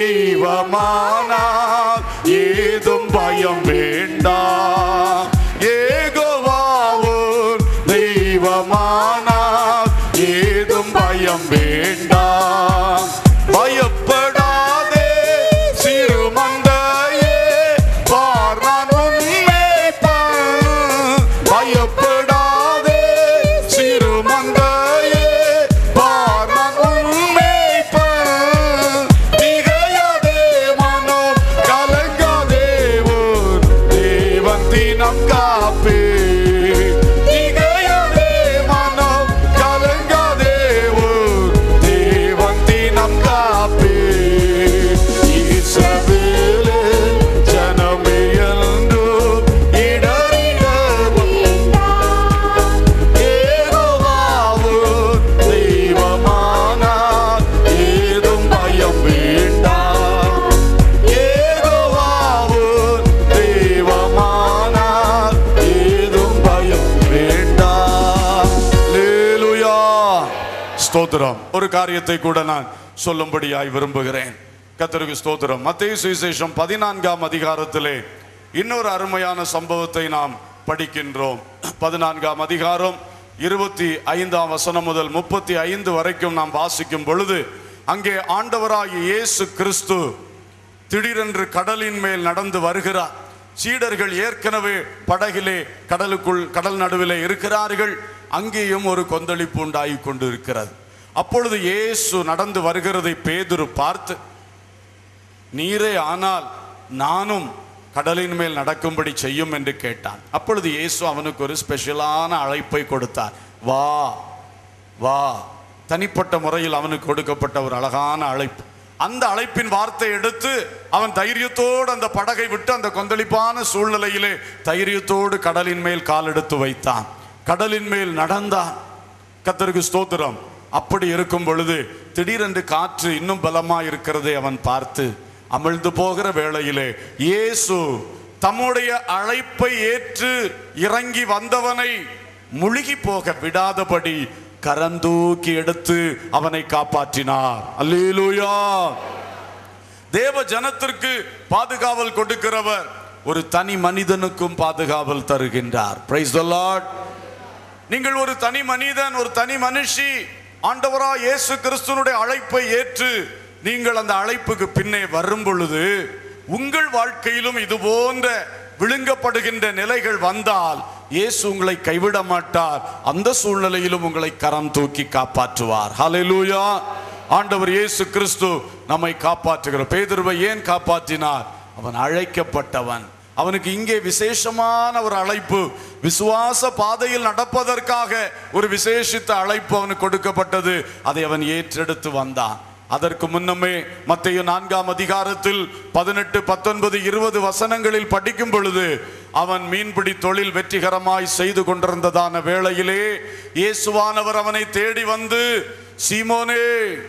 தெய்வமானார் ஏதும் பயம் வேண்டாம். யெகோவாவும் தெய்வமானார் ஏதும் பயம் வேண்டாம். பயப்படாதே சிறுமந்தையே, பார் நான் உன்மேய்ப்பன். பயப்படாதே சிறுமந்தையே, பார் நான் உன்மேய்ப்பன். திகையாதே மனம் கலங்காதே, உன் தேவன் தினம் காப்பே. ஸ்தோத்திரம். ஒரு காரியத்தை கூட நான் சொல்லும்படியாய் விரும்புகிறேன். கர்த்தருக்கு ஸ்தோத்திரம். மத்தேயு சுவிசேஷம் பதினான்காம் அதிகாரத்திலே இன்னொரு அருமையான சம்பவத்தை நாம் படிக்கின்றோம். பதினான்காம் அதிகாரம் இருபத்தி ஐந்தாம் வசனம் முதல் முப்பத்தி ஐந்து வரைக்கும் நாம் வாசிக்கும் பொழுது, அங்கே ஆண்டவராகிய இயேசு கிறிஸ்து திடீரென்று கடலின் மேல் நடந்து வருகிறார். சீடர்கள் ஏற்கனவே படகிலே கடலுக்குள் கடல் நடுவிலே இருக்கிறார்கள். அங்கேயும் ஒரு கொந்தளிப்பு உண்டாகி கொண்டு இருக்கிறது. அப்பொழுது இயேசு நடந்து வருகிறதை பேதுரு பார்த்து, நீரே ஆனால் நானும் கடலின் மேல் நடக்கும்படி செய்யும் என்று கேட்டான். அப்பொழுது இயேசு அவனுக்கு ஒரு ஸ்பெஷலான அழைப்பை கொடுத்தார். வா வா. தனிப்பட்ட முறையில் அவனுக்கு கொடுக்கப்பட்ட ஒரு அழகான அழைப்பு. அந்த அழைப்பின் வார்த்தை எடுத்து அவன் தைரியத்தோடு அந்த படகை விட்டு அந்த கொந்தளிப்பான சூழ்நிலையிலே தைரியத்தோடு கடலின் மேல் கால் எடுத்து வைத்தான். கடலின் மேல் நடந்தான். கர்த்தருக்கு ஸ்தோத்திரம். அப்படி இருக்கும் பொழுது திடீரென்று காற்று இன்னும் பலமாய் இருக்கிறதை அவன் பார்த்து அமிழ்ந்து போகிற வேளையிலே இயேசு தம்முடைய அழைப்பை ஏற்று இறங்கி வந்தவனை முழுகி போக விடாதபடி கரந்தூக்கி எடுத்து அவனை காப்பாற்றினார். அல்லேலூயா. தேவ ஜனத்திற்கு பாதுகாவல் கொடுக்கிறவர் ஒரு தனி மனிதனுக்கும் பாதுகாவல் தருகின்றார். Praise the lord. நீங்கள் ஒரு தனி மனிதன், ஒரு தனி மனுஷி, ஆண்டவராய் இயேசு கிறிஸ்துவினுடைய அழைப்பை ஏற்று நீங்கள் அந்த அழைப்புக்கு பின்னே வரும் பொழுது உங்கள் வாழ்க்கையிலும் இது போன்ற விழுங்கப்படுகின்ற நிலைகள் வந்தால் இயேசு உங்களை கைவிட மாட்டார். அந்த சூழ்நிலையிலும் உங்களை கரம் தூக்கி காப்பாற்றுவார். ஹல்லேலூயா. ஆண்டவர் இயேசு கிறிஸ்து நம்மை காப்பாற்றுகிறார். பேதுருவை ஏன் காப்பாற்றினார்? அவன் அழைக்கப்பட்டவன். அவனுக்கு இங்கே விசேஷமான ஒரு அழைப்பு, விசுவாச பாதையில் நடப்பதற்காக ஒரு விசேஷித்த அழைப்பு அவனுக்கு கொடுக்கப்பட்டது. அதை அவன் ஏற்றெடுத்து வந்தான். அதற்கு முன்னமே மத்தேயு நான்காம் அதிகாரத்தில் பதினெட்டு பத்தொன்பது இருபது வசனங்களில் படிக்கும் பொழுது, அவன் மீன்பிடி தொழில் வெற்றிகரமாய் செய்து கொண்டிருந்ததான வேளையிலே இயேசுவானவர் அவனை தேடி வந்து, சீமோனே,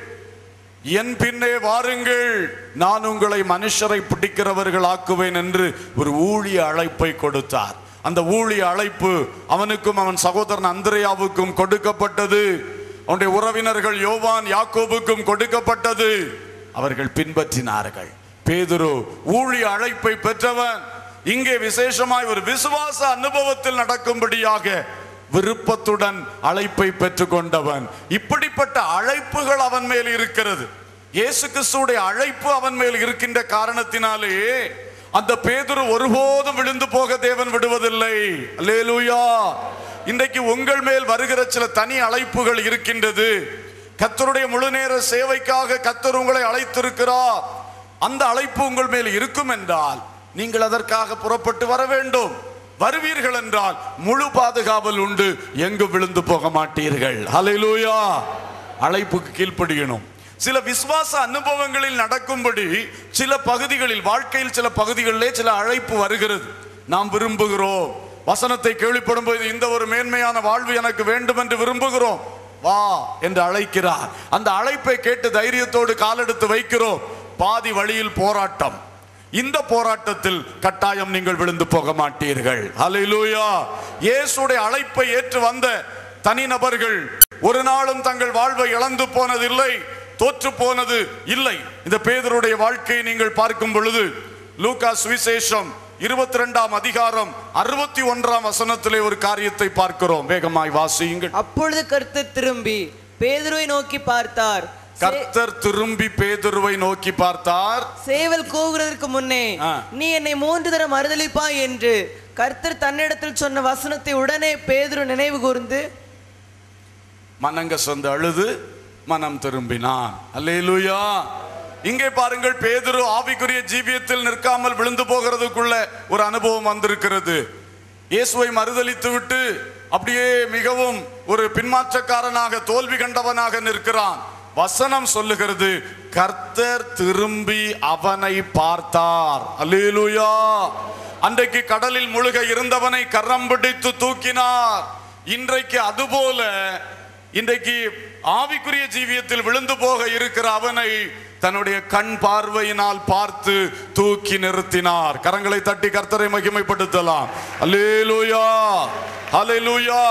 என் பின்னே வாருங்கள், நான் உங்களை மனுஷரை பிடிக்கிறவர்கள் ஆக்குவேன் என்று ஒரு ஊழிய அழைப்பை கொடுத்தார். அந்த ஊழிய அழைப்பு அவனுக்கும் அவன் சகோதரன் அந்திரேயாவுக்கும் கொடுக்கப்பட்டது. அவனுடைய உறவினர்கள் யோவான் யாக்கோபுக்கும் கொடுக்கப்பட்டது. அவர்கள் பின்பற்றினார்கள். பேதுரு ஊழிய அழைப்பை பெற்றவன். இங்கே விசேஷமாய் ஒரு விசுவாச அனுபவத்தில் நடக்கும்படியாக விருப்பத்துடன் அழைப்பை பெற்றுக் கொண்டவன். இப்படிப்பட்ட அழைப்புகள் அவன் மேல் இருக்கிறது. இயேசு கிறிஸ்துவுடைய அழைப்பு அவன் மேல் இருக்கின்ற காரணத்தினாலே அந்த பேதுரு ஒருபோதும் விழுந்து போக தேவன் விடுவதில்லை. அல்லேலூயா. இன்றைக்கு உங்கள் மேல் வருகிற சில தனி அழைப்புகள் இருக்கின்றது. கர்த்தருடைய முழு நேர சேவைக்காக கர்த்தர் உங்களை அழைத்திருக்கிறார். அந்த அழைப்பு உங்கள் மேல் இருக்கும் என்றால் நீங்கள் அதற்காக புறப்பட்டு வர வேண்டும். வருவீர்கள் என்றால் முழு பாதுகாவல் உண்டு. எங்கு விழுந்து போக மாட்டீர்கள். ஹல்லேலூயா. அழைப்புக்கு கீழ்ப்படியணும். சில விசுவாச அனுபவங்களில் நடக்கும்படி சில பகுதிகளில், வாழ்க்கையில் சில பகுதிகளிலே சில அழைப்பு வருகிறது. நாம் விரும்புகிறோம். வசனத்தை கேள்விப்படும் போது இந்த ஒரு மேன்மையான வாழ்வு எனக்கு வேண்டும் என்று விரும்புகிறோம். வா என்று அழைக்கிறார். அந்த அழைப்பை கேட்டு தைரியத்தோடு காலெடுத்து வைக்கிறோம். பாதி வழியில் போராட்டம். இந்த போராட்டத்தில் கட்டாயம் நீங்கள் விழுந்து போக மாட்டீர்கள். ஹல்லேலூயா. இயேசுடைய அழைப்பை ஏற்று வந்த தனிநபர்கள் ஒரு நாளும் தங்கள் வாழ்வை இழந்து போனதில்லை, தோற்று போனது இல்லை. இந்த பேதுருடைய வாழ்க்கையை நீங்கள் பார்க்கும் பொழுது லூக்கா சுவிசேஷம் இருபத்தி இரண்டாம் அதிகாரம் அறுபத்தி ஒன்றாம் வசனத்திலே ஒரு காரியத்தை பார்க்கிறோம். வேகமாய் வாசியுங்கள். அப்பொழுது கர்த்தர் திரும்பி பேதுருவை நோக்கி பார்த்தார். கர்த்தர் திரும்பி பேதுருவை நோக்கி பார்த்தார். சேவல் கூவுகிறதற்கு முன்னே நீ என்னை மூன்று தரம் மறுதலிப்பாய் என்று கர்த்தர் தன்னிடத்தில் சொன்ன வசனத்தை உடனே பேதுரு நினைவு கூர்ந்து மனங்கசந்து அழுது மனம் திரும்பினான். அல்லேலூயா. இங்கே பாருங்கள், பேதுரு ஆவிக்குரிய ஜீவியத்தில் நிற்காமல் விழுந்து போகிறதுக்குள்ள ஒரு அனுபவம் வந்திருக்கிறது. இயேசுவை மறுதலித்து விட்டு அப்படியே மிகவும் ஒரு பின்மாற்றக்காரனாக, தோல்வி கண்டவனாக நிற்கிறான். வசனம் சொல்லுகிறது, கர்த்தர் திரும்பி அவனை பார்த்தார். அல்லேலூயா. அன்றைக்கு கடலில் முழுக இருந்தவனை கரம் பிடித்து தூக்கினார். இன்றைக்கு அதுபோல இன்றைக்கு ஆவிக்குரிய ஜீவியத்தில் விழுந்து போக இருக்கிற அவனை தன்னுடைய கண் பார்வையினால் பார்த்து தூக்கி நிறுத்தினார். கரங்களை தட்டி கர்த்தரை மகிமைப்படுத்தலாம். அல்லேலூயா. அல்லேலூயா.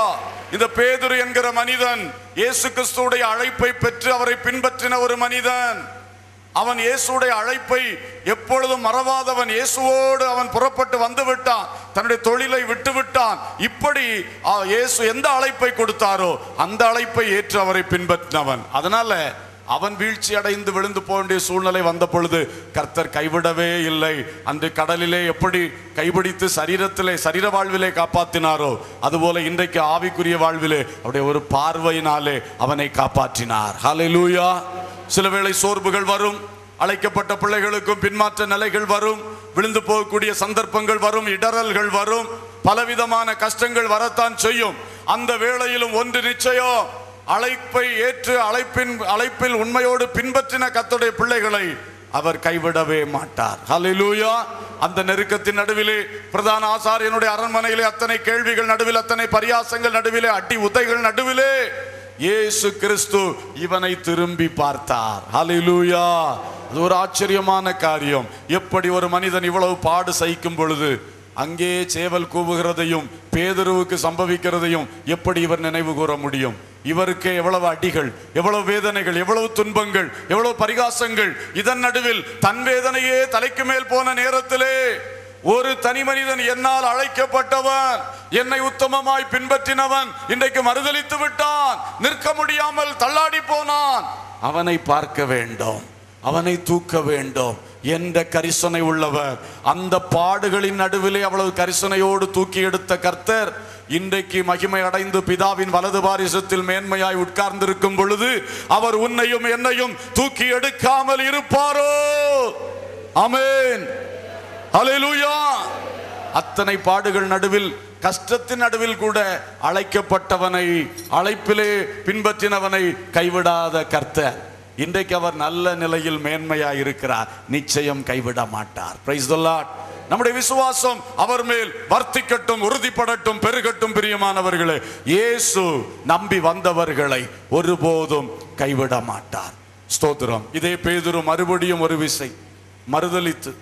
இந்த பேதுரு என்கிற மனிதன் இயேசு கிறிஸ்துவுடைய அழைப்பை பெற்று அவரை பின்பற்றின ஒரு மனிதன். அவன் இயேசுடைய அழைப்பை எப்பொழுதும் மறவாதவன். இயேசுவோடு அவன் புறப்பட்டு வந்து விட்டான், தன்னுடைய தொழிலை விட்டு விட்டான். இப்படி இயேசு எந்த அழைப்பை கொடுத்தாரோ அந்த அழைப்பை ஏற்று அவரை பின்பற்றினவன். அதனால அவன் வீழ்ச்சி அடைந்து விழுந்து போக வேண்டிய சூழ்நிலை வந்த பொழுது கர்த்தர் கைவிடவே இல்லை. அன்று கடலிலே எப்படி கைபிடித்து சரீரத்திலே சரீர வாழ்விலே காப்பாற்றினாரோ அதுபோல இன்றைக்கு ஆவிக்குரிய வாழ்விலே அவருடைய ஒரு பார்வையினாலே அவனை காப்பாற்றினார். ஹல்லேலூயா. சில வேளை சோர்வுகள் வரும், அழைக்கப்பட்ட பிள்ளைகளுக்கும் பின்மாற்ற நிலைகள் வரும், விழுந்து போகக்கூடிய சந்தர்ப்பங்கள் வரும், இடறல்கள் வரும், பலவிதமான கஷ்டங்கள் வரத்தான் செய்யும். அந்த வேளையிலும் ஒன்று நிச்சயம், அழைப்பை ஏற்று அழைப்பின் அழைப்பில் உண்மையோடு பின்பற்றின கர்த்தருடைய பிள்ளைகளை அவர் கைவிடவே மாட்டார். ஹல்லேலூயா. அந்த நெருக்கத்தின் நடுவிலே, பிரதான ஆசாரியனுடைய அரண்மனையிலே அத்தனை கேள்விகள் நடுவில், அத்தனை பரியாசங்கள் நடுவிலே, அடி உதைகள் நடுவிலே இயேசு கிறிஸ்து இவனை திரும்பி பார்த்தார். ஹல்லேலூயா. அது ஒரு ஆச்சரியமான காரியம். எப்படி ஒரு மனிதன் இவ்வளவு பாடு சகிக்கும் பொழுது அங்கே சேவல் கூவுகிறதையும் பேதுருவுக்கு சம்பவிக்கிறதையும் எப்படி இவர் நினைவு கூற முடியும்? இவருக்கு எவ்வளவு அடிகள், எவ்வளவு வேதனைகள், எவ்வளவு துன்பங்கள், எவ்வளவு பரிகாசங்கள். இதன் நடுவில் தன் வேதனையே தலைக்கு மேல் போன நேரத்திலே ஒரு தனி மனிதன், என்னால் அழைக்கப்பட்டவன், என்னை உத்தமமாய் பின்பற்றினவன், இன்றைக்கு மறுதலித்து விட்டான், நிற்க முடியாமல் தள்ளாடி போனான். அவனை பார்க்க வேண்டும், அவனை தூக்க வேண்டும் என்ற கரிசனை உள்ளவர். அந்த பாடுகளின் நடுவிலே அவ்வளவு கரிசனையோடு தூக்கி எடுத்த கர்த்தர் இன்றைக்கு மகிமை அடைந்து பிதாவின் வலது பாரிசத்தில் மேன்மையாய் உட்கார்ந்திருக்கும் பொழுது அவர் உன்னையும் என்னையும் தூக்கி எடுக்காமல் இருப்பாரோ? ஆமென். ஹல்லேலூயா. அத்தனை பாடுகள் நடுவில், கஷ்டத்தின் நடுவில் கூட அழைக்கப்பட்டவனை, அழைப்பிலே பின்பற்றினவனை கைவிடாத கர்த்தர் இன்றைக்கு அவர் நல்ல நிலையில் மேன்மையாய் இருக்கிறார். நிச்சயம் கைவிட மாட்டார். Praise the lord. நம்முடைய விசுவாசம் அவர் மேல் வர்த்திக்கட்டும், உறுதிப்படட்டும், பெருகட்டும். பிரியமானவர்களே, இயேசு நம்பி வந்தவர்களை ஒருபோதும் கைவிட மாட்டார். ஸ்தோத்திரம். இதே பேதுரு மறுபடியும் ஒரு விசை மறுதலித்து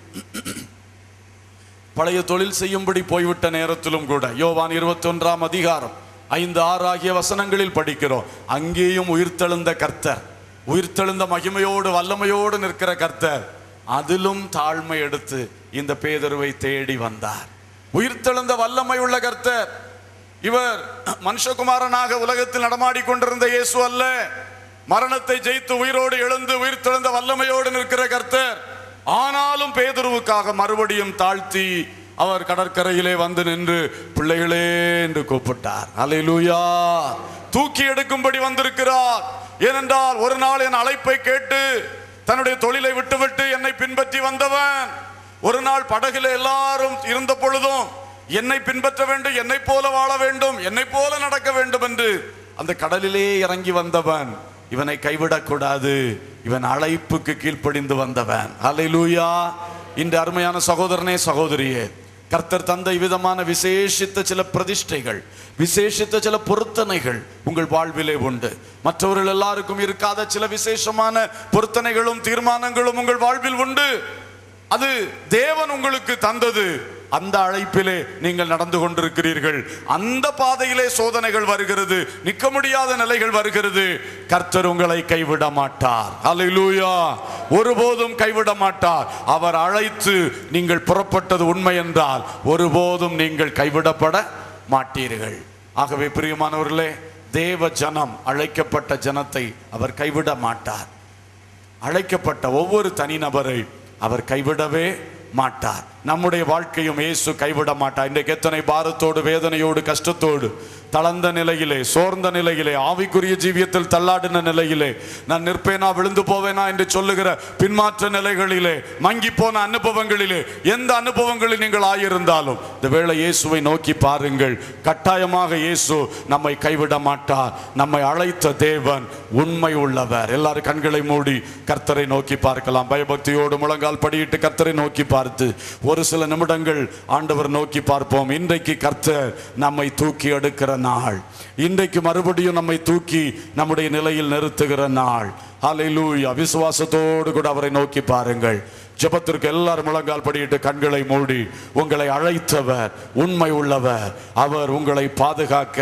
பழைய தொழில் செய்யும்படி போய்விட்ட நேரத்திலும் கூட யோவான் இருபத்தி ஒன்றாம் அதிகாரம் ஐந்து ஆறு ஆகிய வசனங்களில் படிக்கிறோம். அங்கேயும் உயிர்த்தெழுந்த கர்த்தர், உயிர்த்தெழுந்த மகிமையோடு வல்லமையோடு நிற்கிற கர்த்தர் அதிலும் தாழ்மை எடுத்து இந்த பேதுருவை தேடி வந்தார். உயிர்த்தெழுந்த வல்லமை உள்ள கர்த்தர். இவர் மனுஷகுமாரனாக உலகத்தில் நடமாடி கொண்டிருந்த இயேசு அல்ல. மரணத்தை ஜெயித்து உயிரோடு எழுந்து உயிர்த்தெழுந்த வல்லமையோடு நிற்கிற கர்த்தர். ஆனாலும் பேதுருவுக்காக மறுபடியும் தாழ்த்தி அவர் கடற்கரையிலே வந்து நின்று பிள்ளைகளே என்று கூப்பிட்டார். அல்லேலூயா. தூக்கி எடுக்கும்படி வந்திருக்கிறார். ஏனென்றால் ஒரு நாள் என் அழைப்பை கேட்டு தன்னுடைய தொழிலை விட்டுவிட்டு என்னை பின்பற்றி வந்தவன், ஒரு நாள் படகில் எல்லாரும் இருந்த பொழுதும் என்னை பின்பற்ற வேண்டும், என்னை போல வாழ வேண்டும், என்னை போல நடக்க வேண்டும் என்று அந்த கடலிலே இறங்கி வந்தவன். இவனை கைவிடக்கூடாது. இவன் அழைப்புக்கு கீழ்ப்படிந்து வந்தவன். அல்லேலூயா. இந்த அருமையான சகோதரனே, சகோதரியே, கர்த்தர் தந்த விதமான விசேஷித்த சில பிரதிஷ்டைகள், விசேஷித்த சில பொருத்தனைகள் உங்கள் வாழ்விலே உண்டு. மற்றவர்கள் எல்லாருக்கும் இருக்காத சில விசேஷமான பொருத்தனைகளும் தீர்மானங்களும் உங்கள் வாழ்வில் உண்டு. அது தேவன் உங்களுக்கு தந்தது. அந்த அழைப்பிலே நீங்கள் நடந்து கொண்டிருக்கிறீர்கள். அந்த பாதையிலே சோதனைகள் வருகிறது, நிற்க முடியாத நிலைகள் வருகிறது. கர்த்தர் உங்களை கைவிட மாட்டார். அல்லேலூயா. ஒருபோதும் கைவிட மாட்டார். அவர் அழைத்து நீங்கள் புறப்பட்டது உண்மை என்றால் ஒருபோதும் நீங்கள் கைவிடப்பட மாட்டீர்கள். ஆகவே பிரியமானவர்களே, தேவ ஜனம், அழைக்கப்பட்ட ஜனத்தை அவர் கைவிட மாட்டார். அழைக்கப்பட்ட ஒவ்வொரு தனிநபரை அவர் கைவிடவே மாட்டார். நம்முடைய வாழ்க்கையும் இயேசு கைவிட மாட்டார். இன்றைக்கு எத்தனை பாரத்தோடு, வேதனையோடு, கஷ்டத்தோடு, தளர்ந்த நிலையிலே, சோர்ந்த நிலையிலே, ஆவிக்குரிய ஜீவியத்தில் தள்ளாடின நிலையிலே, நான் நிற்பேனா விழுந்து போவேனா என்று சொல்லுகிற பின்மாற்ற நிலைகளிலே, மங்கி போன அனுபவங்களிலே, எந்த அனுபவங்களில் நீங்கள் ஆயிருந்தாலும் இந்த வேளை இயேசுவை நோக்கி பாருங்கள். கட்டாயமாக இயேசு நம்மை கைவிட மாட்டார். நம்மை அழைத்த தேவன் உண்மை உள்ளவர். எல்லாரும் கண்களை மூடி கர்த்தரை நோக்கி பார்க்கலாம். பயபக்தியோடு முழங்கால் படியிட்டு கர்த்தரை நோக்கி பார்த்து ஒரு சில நிமிடங்கள் ஆண்டவர் நோக்கி பார்ப்போம். இன்றைக்கு கர்த்தர் நம்மை தூக்கி எடுக்கிற நாள். இன்றைக்கு மறுபடியும் நம்மை தூக்கி நம்முடைய நிலையில் நிறுத்துகிற நாள். ஹல்லேலூயா. விசுவாசத்தோடு கூட அவரை நோக்கி பாருங்கள். ஜெபத்திற்கு எல்லாரும் முழங்கால் படியிட்டு கண்களை மூடி, உங்களை அழைத்தவர் உண்மை உள்ளவர். அவர் உங்களை பாதுகாக்க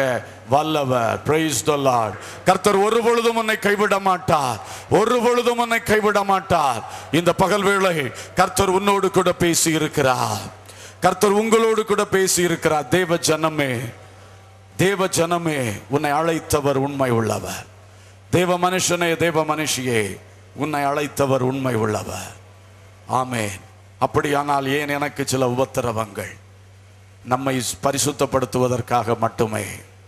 வல்லவர். Praise the Lord. கர்த்தர் ஒரு பொழுதும் உன்னை கைவிட மாட்டார், ஒரு பொழுதும் உன்னை கைவிட மாட்டார். இந்த பகல் வேளை கர்த்தர் உன்னோடு கூட பேசி இருக்கிறார், கர்த்தர் உங்களோடு கூட பேசி இருக்கிறார். தேவ ஜனமே, தேவ ஜனமே, உன்னை அழைத்தவர் உண்மை உள்ளவர். தேவ மனுஷனே, தேவ மனுஷியே, உன்னை அழைத்தவர் உண்மை உள்ளவர். ஆமென். அப்படியானால் ஏன் எனக்கு சில உபத்திரவங்கள்? நம்மை பரிசுத்தப்படுத்துவதற்காக மட்டுமே,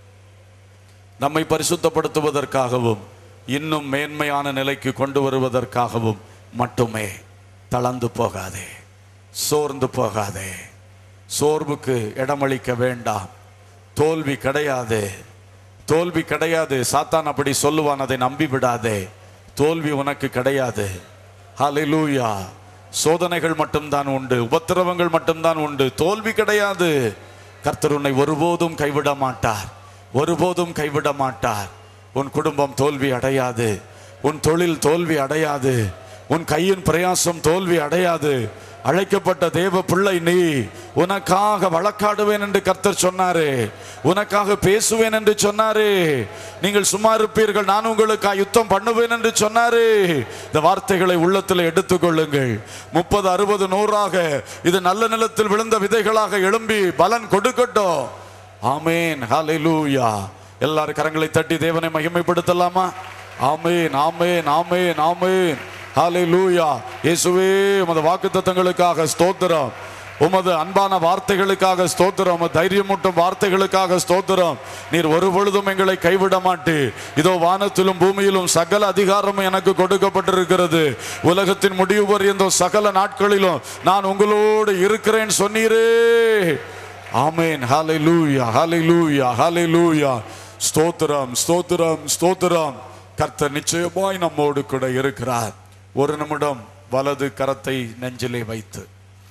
நம்மை பரிசுத்தப்படுத்துவதற்காகவும் இன்னும் மேன்மையான நிலைக்கு கொண்டு வருவதற்காகவும் மட்டுமே. தளர்ந்து போகாதே, சோர்ந்து போகாதே, சோர்வுக்கு இடமளிக்க வேண்டாம். தோல்வி கிடையாது, தோல்வி கிடையாது. சாத்தான் அப்படி சொல்லுவான், அதை நம்பி விடாதே. தோல்வி உனக்கு கிடையாது. ஹல்லேலூயா. சோதனைகள் மட்டும்தான் உண்டு, உபத்திரவங்கள் மட்டும்தான் உண்டு, தோல்வி கிடையாது. கர்த்தர் உன்னை ஒருபோதும் கைவிட மாட்டார், ஒருபோதும் கைவிட மாட்டார். உன் குடும்பம் தோல்வி அடையாது, உன் தொழில் தோல்வி அடையாது, உன் கையின் பிரயாசம் தோல்வி அடையாது. அழைக்கப்பட்ட தேவ பிள்ளை நீ. உனக்காக வழக்காடுவேன் என்று கர்த்தர் சொன்னாரே, உனக்காக பேசுவேன் என்று சொன்னாரே. நீங்கள் சும்மா இருப்பீர்கள், நான் உங்களுக்காக யுத்தம் பண்ணுவேன் என்று சொன்னாரே. இந்த வார்த்தைகளை உள்ளத்தில் எடுத்துக்கொள்ளுங்கள். முப்பது அறுபது நூறாக இது நல்ல நிலத்தில் விழுந்த விதைகளாக எழும்பி பலன் கொடுக்கட்டும். ஆமேன். ஹல்லேலூயா. எல்லாரும் கரங்களை தட்டி தேவனை மகிமைப்படுத்தலாமா? ஆமேன், ஆமேன், ஆமேன், ஆமேன். ஹல்லேலூயா. இயேசுவே, உமது வாக்குத்தத்தங்களுக்காக ஸ்தோத்திரம், உமது அன்பான வார்த்தைகளுக்காக ஸ்தோத்திரம், உமது தைரியமூட்டும் வார்த்தைகளுக்காக ஸ்தோத்திரம். நீர் ஒரு பொழுதும் எங்களை கைவிட மாட்டீர். இதோ வானத்திலும் பூமியிலும் சகல அதிகாரமும் எனக்கு கொடுக்கப்பட்டிருக்கிறது. உலகத்தின் முடிவு வரையும் சகல நாட்களிலும் நான் உங்களோடு இருக்கிறேன் சொன்னீரே. ஆமென். ஹல்லேலூயா, ஹல்லேலூயா, ஹல்லேலூயா. ஸ்தோத்திரம், ஸ்தோத்திரம், ஸ்தோத்திரம். கர்த்தர் நிச்சயமாய் நம்மோடு கூட இருக்கிறார். ஒரு நிமிடம் வலது கரத்தை நெஞ்சிலே வைத்து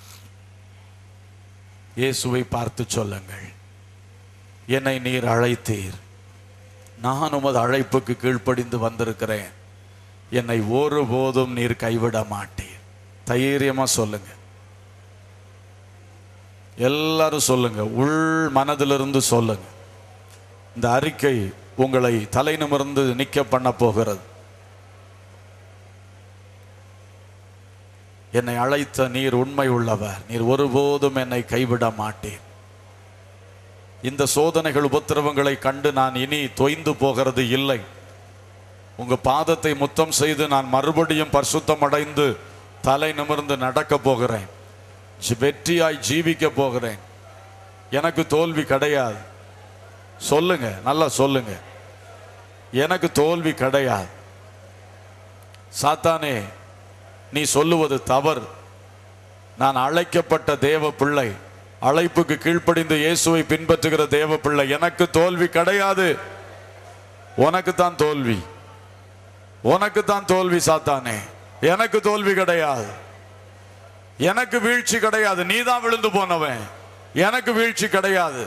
இயேசுவை பார்த்து சொல்லுங்கள், என்னை நீர் அழைத்தீர், நான் உமது அழைப்புக்கு கீழ்ப்படிந்து வந்திருக்கிறேன். என்னை ஒருபோதும் நீர் கைவிட மாட்டீர். தைரியமா சொல்லுங்க, எல்லாரும் சொல்லுங்க, உள் மனதிலிருந்து சொல்லுங்க. இந்த அறிக்கை உங்களை தலை நிமிர்ந்து நிற்க பண்ண போகிறது. என்னை அழைத்த நீர் உண்மை உள்ளவர், நீர் ஒருபோதும் என்னை கைவிட மாட்டேன். இந்த சோதனைகள் உபத்திரவங்களை கண்டு நான் இனி தொய்ந்து போகிறது இல்லை. உங்க பாதத்தை முத்தம் செய்து நான் மறுபடியும் பரிசுத்தம் அடைந்து தலை நிமிர்ந்து நடக்க போகிறேன், வெற்றியாய் ஜீவிக்க போகிறேன். எனக்கு தோல்வி கிடையாது. சொல்லுங்க, நல்லா சொல்லுங்க, எனக்கு தோல்வி கிடையாது. சாத்தானே, நீ சொல்லுவது தவறு. நான் அழைக்கப்பட்ட தேவ பிள்ளை, அழைப்புக்கு கீழ்ப்படிந்து இயேசுவை பின்பற்றுகிற தேவ பிள்ளை. எனக்கு தோல்வி கிடையாது. உனக்கு தான் தோல்வி, உனக்கு தான் தோல்வி. சாத்தானே, எனக்கு தோல்வி கிடையாது, எனக்கு வீழ்ச்சி கிடையாது. நீ தான் விழுந்து போனவன், எனக்கு வீழ்ச்சி கிடையாது.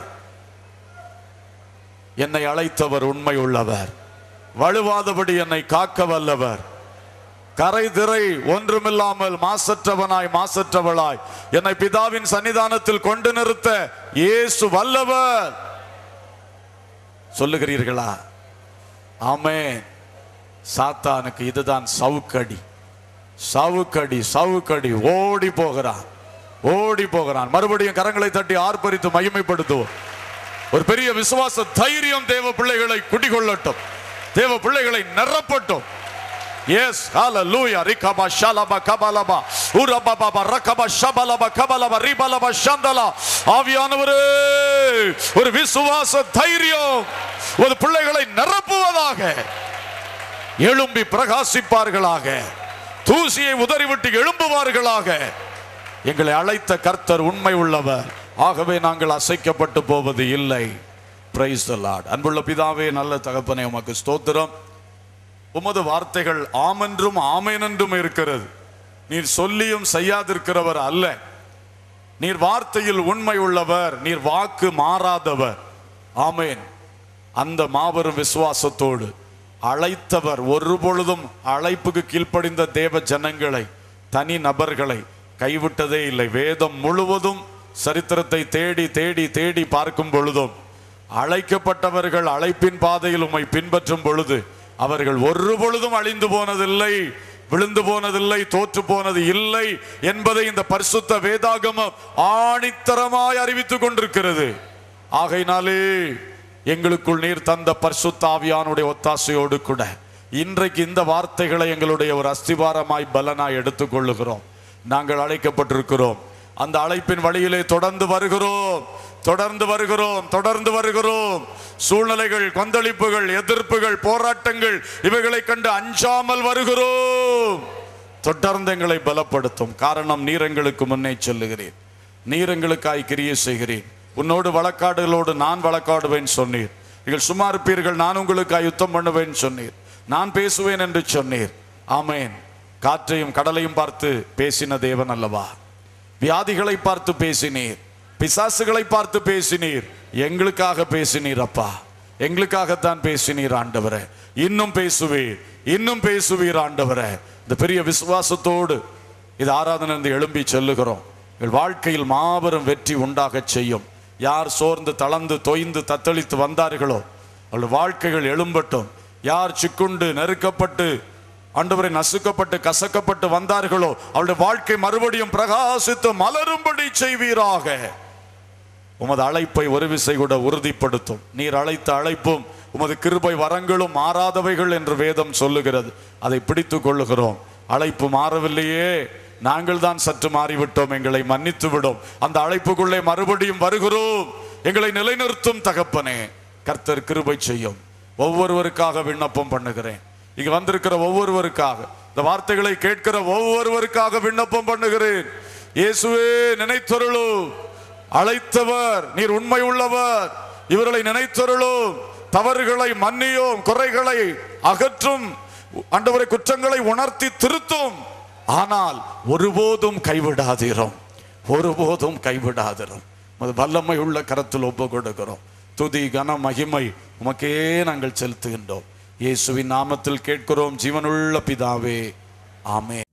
என்னை அழைத்தவர் உண்மை உள்ளவர், வலுவாதபடி என்னை காக்க வல்லவர். கரை திரை ஒன்றுமில்லாமல் மாசற்றவனாய் மாசற்றவளாய் என்னை பிதாவின் சன்னிதானத்தில் கொண்டு நிறுத்த இயேசு வல்லவர். சொல்லுகிறீர்களா? ஆமென். சாத்தானுக்கு இதுதான் சவுக்கடி, சவுக்கடி, சவுக்கடி. ஓடி போகிறான், ஓடி போகிறான். மறுபடியும் கரங்களை தட்டி ஆர்ப்பரித்து மகிமைப்படுத்துவோம். ஒரு பெரிய விசுவாச தைரியம் தேவ பிள்ளைகளை குடிகொள்ளட்டும், தேவ பிள்ளைகளை நிரப்பட்டும். Yes, hallelujah. Rikaba shalaba kabalaba urababa rakaba shabalaba kabalaba ribalaba shandala. ஆவியானவரே, ஒரு விசுவாச தைரியம் ஒரு பிள்ளைகளை நிரப்புவதாக, எழும்பி பிரகாசிப்பார்களாக, தூசியை உதறிவிட்டு எழும்புவார்களாக. எங்களை அழைத்த கர்த்தர் உண்மை உள்ளவர், ஆகவே நாங்கள் அசைக்கப்பட்டு போவது இல்லை. Praise the Lord. அன்புள்ள பிதாவே, நல்ல தகப்பனே, உமக்கு ஸ்தோத்திரம். உமது வார்த்தைகள் ஆமென்றும் ஆமேன் என்றும் இருக்கிறது. நீர் சொல்லியும் செய்யாதிருக்கிறவர் அல்ல. நீர் வார்த்தையில் உண்மை உள்ளவர், நீர் வாக்கு மாறாதவர். ஆமேன். அந்த மாபெரும் விசுவாசத்தோடு அழைத்தவர் ஒரு பொழுதும் அழைப்புக்கு கீழ்ப்படிந்த தேவ ஜனங்களை, தனி நபர்களை கைவிட்டதே இல்லை. வேதம் முழுவதும் சரித்திரத்தை தேடி தேடி தேடி பார்க்கும் பொழுதும் அழைக்கப்பட்டவர்கள் அழைப்பின் பாதையில் உம்மை பின்பற்றும் பொழுது அவர்கள் ஒரு பொழுதும் அழிந்து போனதில்லை, விழுந்து போனதில்லை, தோற்று போனது இல்லை என்பதை இந்த பரிசுத்த வேதாகமம் ஆணித்தரமாய் அறிவித்துக் கொண்டிருக்கிறது. ஆகையினாலே எங்களுக்குள் நீர் தந்த பரிசுத்த ஆவியானுடைய ஒத்தாசையோடு கூட இன்றைக்கு இந்த வார்த்தைகளை எங்களுடைய ஒரு அஸ்திவாரமாய் பலனாய் எடுத்துக்கொள்ளுகிறோம். நாங்கள் அழைக்கப்பட்டிருக்கிறோம், அந்த அழைப்பின் வழியிலே தொடர்ந்து வருகிறோம் தொடர்ந்து வருகிறோம் தொடர்ந்து வருகிறோம் சூழ்நிலைகள், கொந்தளிப்புகள், எதிர்ப்புகள், போராட்டங்கள் இவைகளை கண்டு அஞ்சாமல் வருகிறோம். தொடர்ந்து எங்களை பலப்படுத்தும். காரணம், நீர் எங்களுக்கு முன்னே செல்லுகிறேன், நீர் எங்களுக்காய் கிரியை செய்கிறேன். உன்னோடு வழக்காடுகளோடு நான் வழக்காடுவேன் சொன்னீர். நீங்கள் சும்மா இருப்பீர்கள், நான் உங்களுக்காய் யுத்தம் பண்ணுவேன் சொன்னீர். நான் பேசுவேன் என்று சொன்னீர். ஆமேன். காற்றையும் கடலையும் பார்த்து பேசின தேவன் அல்லவா? வியாதிகளை பார்த்து பேசினீர், பிசாசுகளை பார்த்து பேசினீர், எங்களுக்காக பேசினீர் அப்பா. எங்களுக்காகத்தான் பேசினீர் ஆண்டவரே. இன்னும் பேசுவீர், இன்னும் பேசுவீர் ஆண்டவரே. இந்த பெரிய விசுவாசத்தோடு இது ஆராதனை இருந்து எழும்பி செல்லுகிறோம். எங்கள் வாழ்க்கையில் மாபெரும் வெற்றி உண்டாக செய்யும். யார் சோர்ந்து தளர்ந்து தொய்ந்து தத்தளித்து வந்தார்களோ அவர்கள் வாழ்க்கைகள் எழும்பட்டும். யார் சிக்குண்டு நெருக்கப்பட்டு ஆண்டவரை நசுக்கப்பட்டு கசக்கப்பட்டு வந்தார்களோ அவருடைய வாழ்க்கை மறுபடியும் பிரகாசித்து மலரும்படி செய்வீராக. உமது அழைப்பை ஒரு விசை கூட உறுதிப்படுத்தும். நீர் அழைத்த அழைப்பும் உமது கிருபை வரங்களும் மாறாதவைகள் என்று வேதம் சொல்லுகிறது. அதை பிடித்து கொள்ளுகிறோம். அழைப்பு மாறவில்லையே, நாங்கள் தான் சற்று மாறிவிட்டோம், எங்களை மன்னித்து விடும். அந்த அழைப்புக்குள்ளே மறுபடியும் வருகிறோம். எங்களை நிலைநிறுத்தும் தகப்பனே. கர்த்தர் கிருபை செய்யும். ஒவ்வொருவருக்காக விண்ணப்பம் பண்ணுகிறேன். இங்க வந்திருக்கிற ஒவ்வொருவருக்காக, இந்த வார்த்தைகளை கேட்கிற ஒவ்வொருவருக்காக விண்ணப்பம் பண்ணுகிறேன். இயேசுவே, நினைத்தருளும். அழைத்தவர் நீர் உண்மை உள்ளவர். இவர்களை நினைத்தருளும். தவறுகளை மன்னியும், குறைகளை அகற்றும், ஆண்டவரை குற்றங்களை உணர்த்தி திருத்தும். ஆனால் ஒருபோதும் கைவிடாதிரும், ஒருபோதும் கைவிடாதிரும். வல்லமை உள்ள கரத்தில் ஒப்பு கொடுக்கிறோம். துதி கன மகிமை உமக்கே நாங்கள் செலுத்துகின்றோம். இயேசுவின் நாமத்தில் கேட்கிறோம் ஜீவனுள்ள பிதாவே, ஆமென்.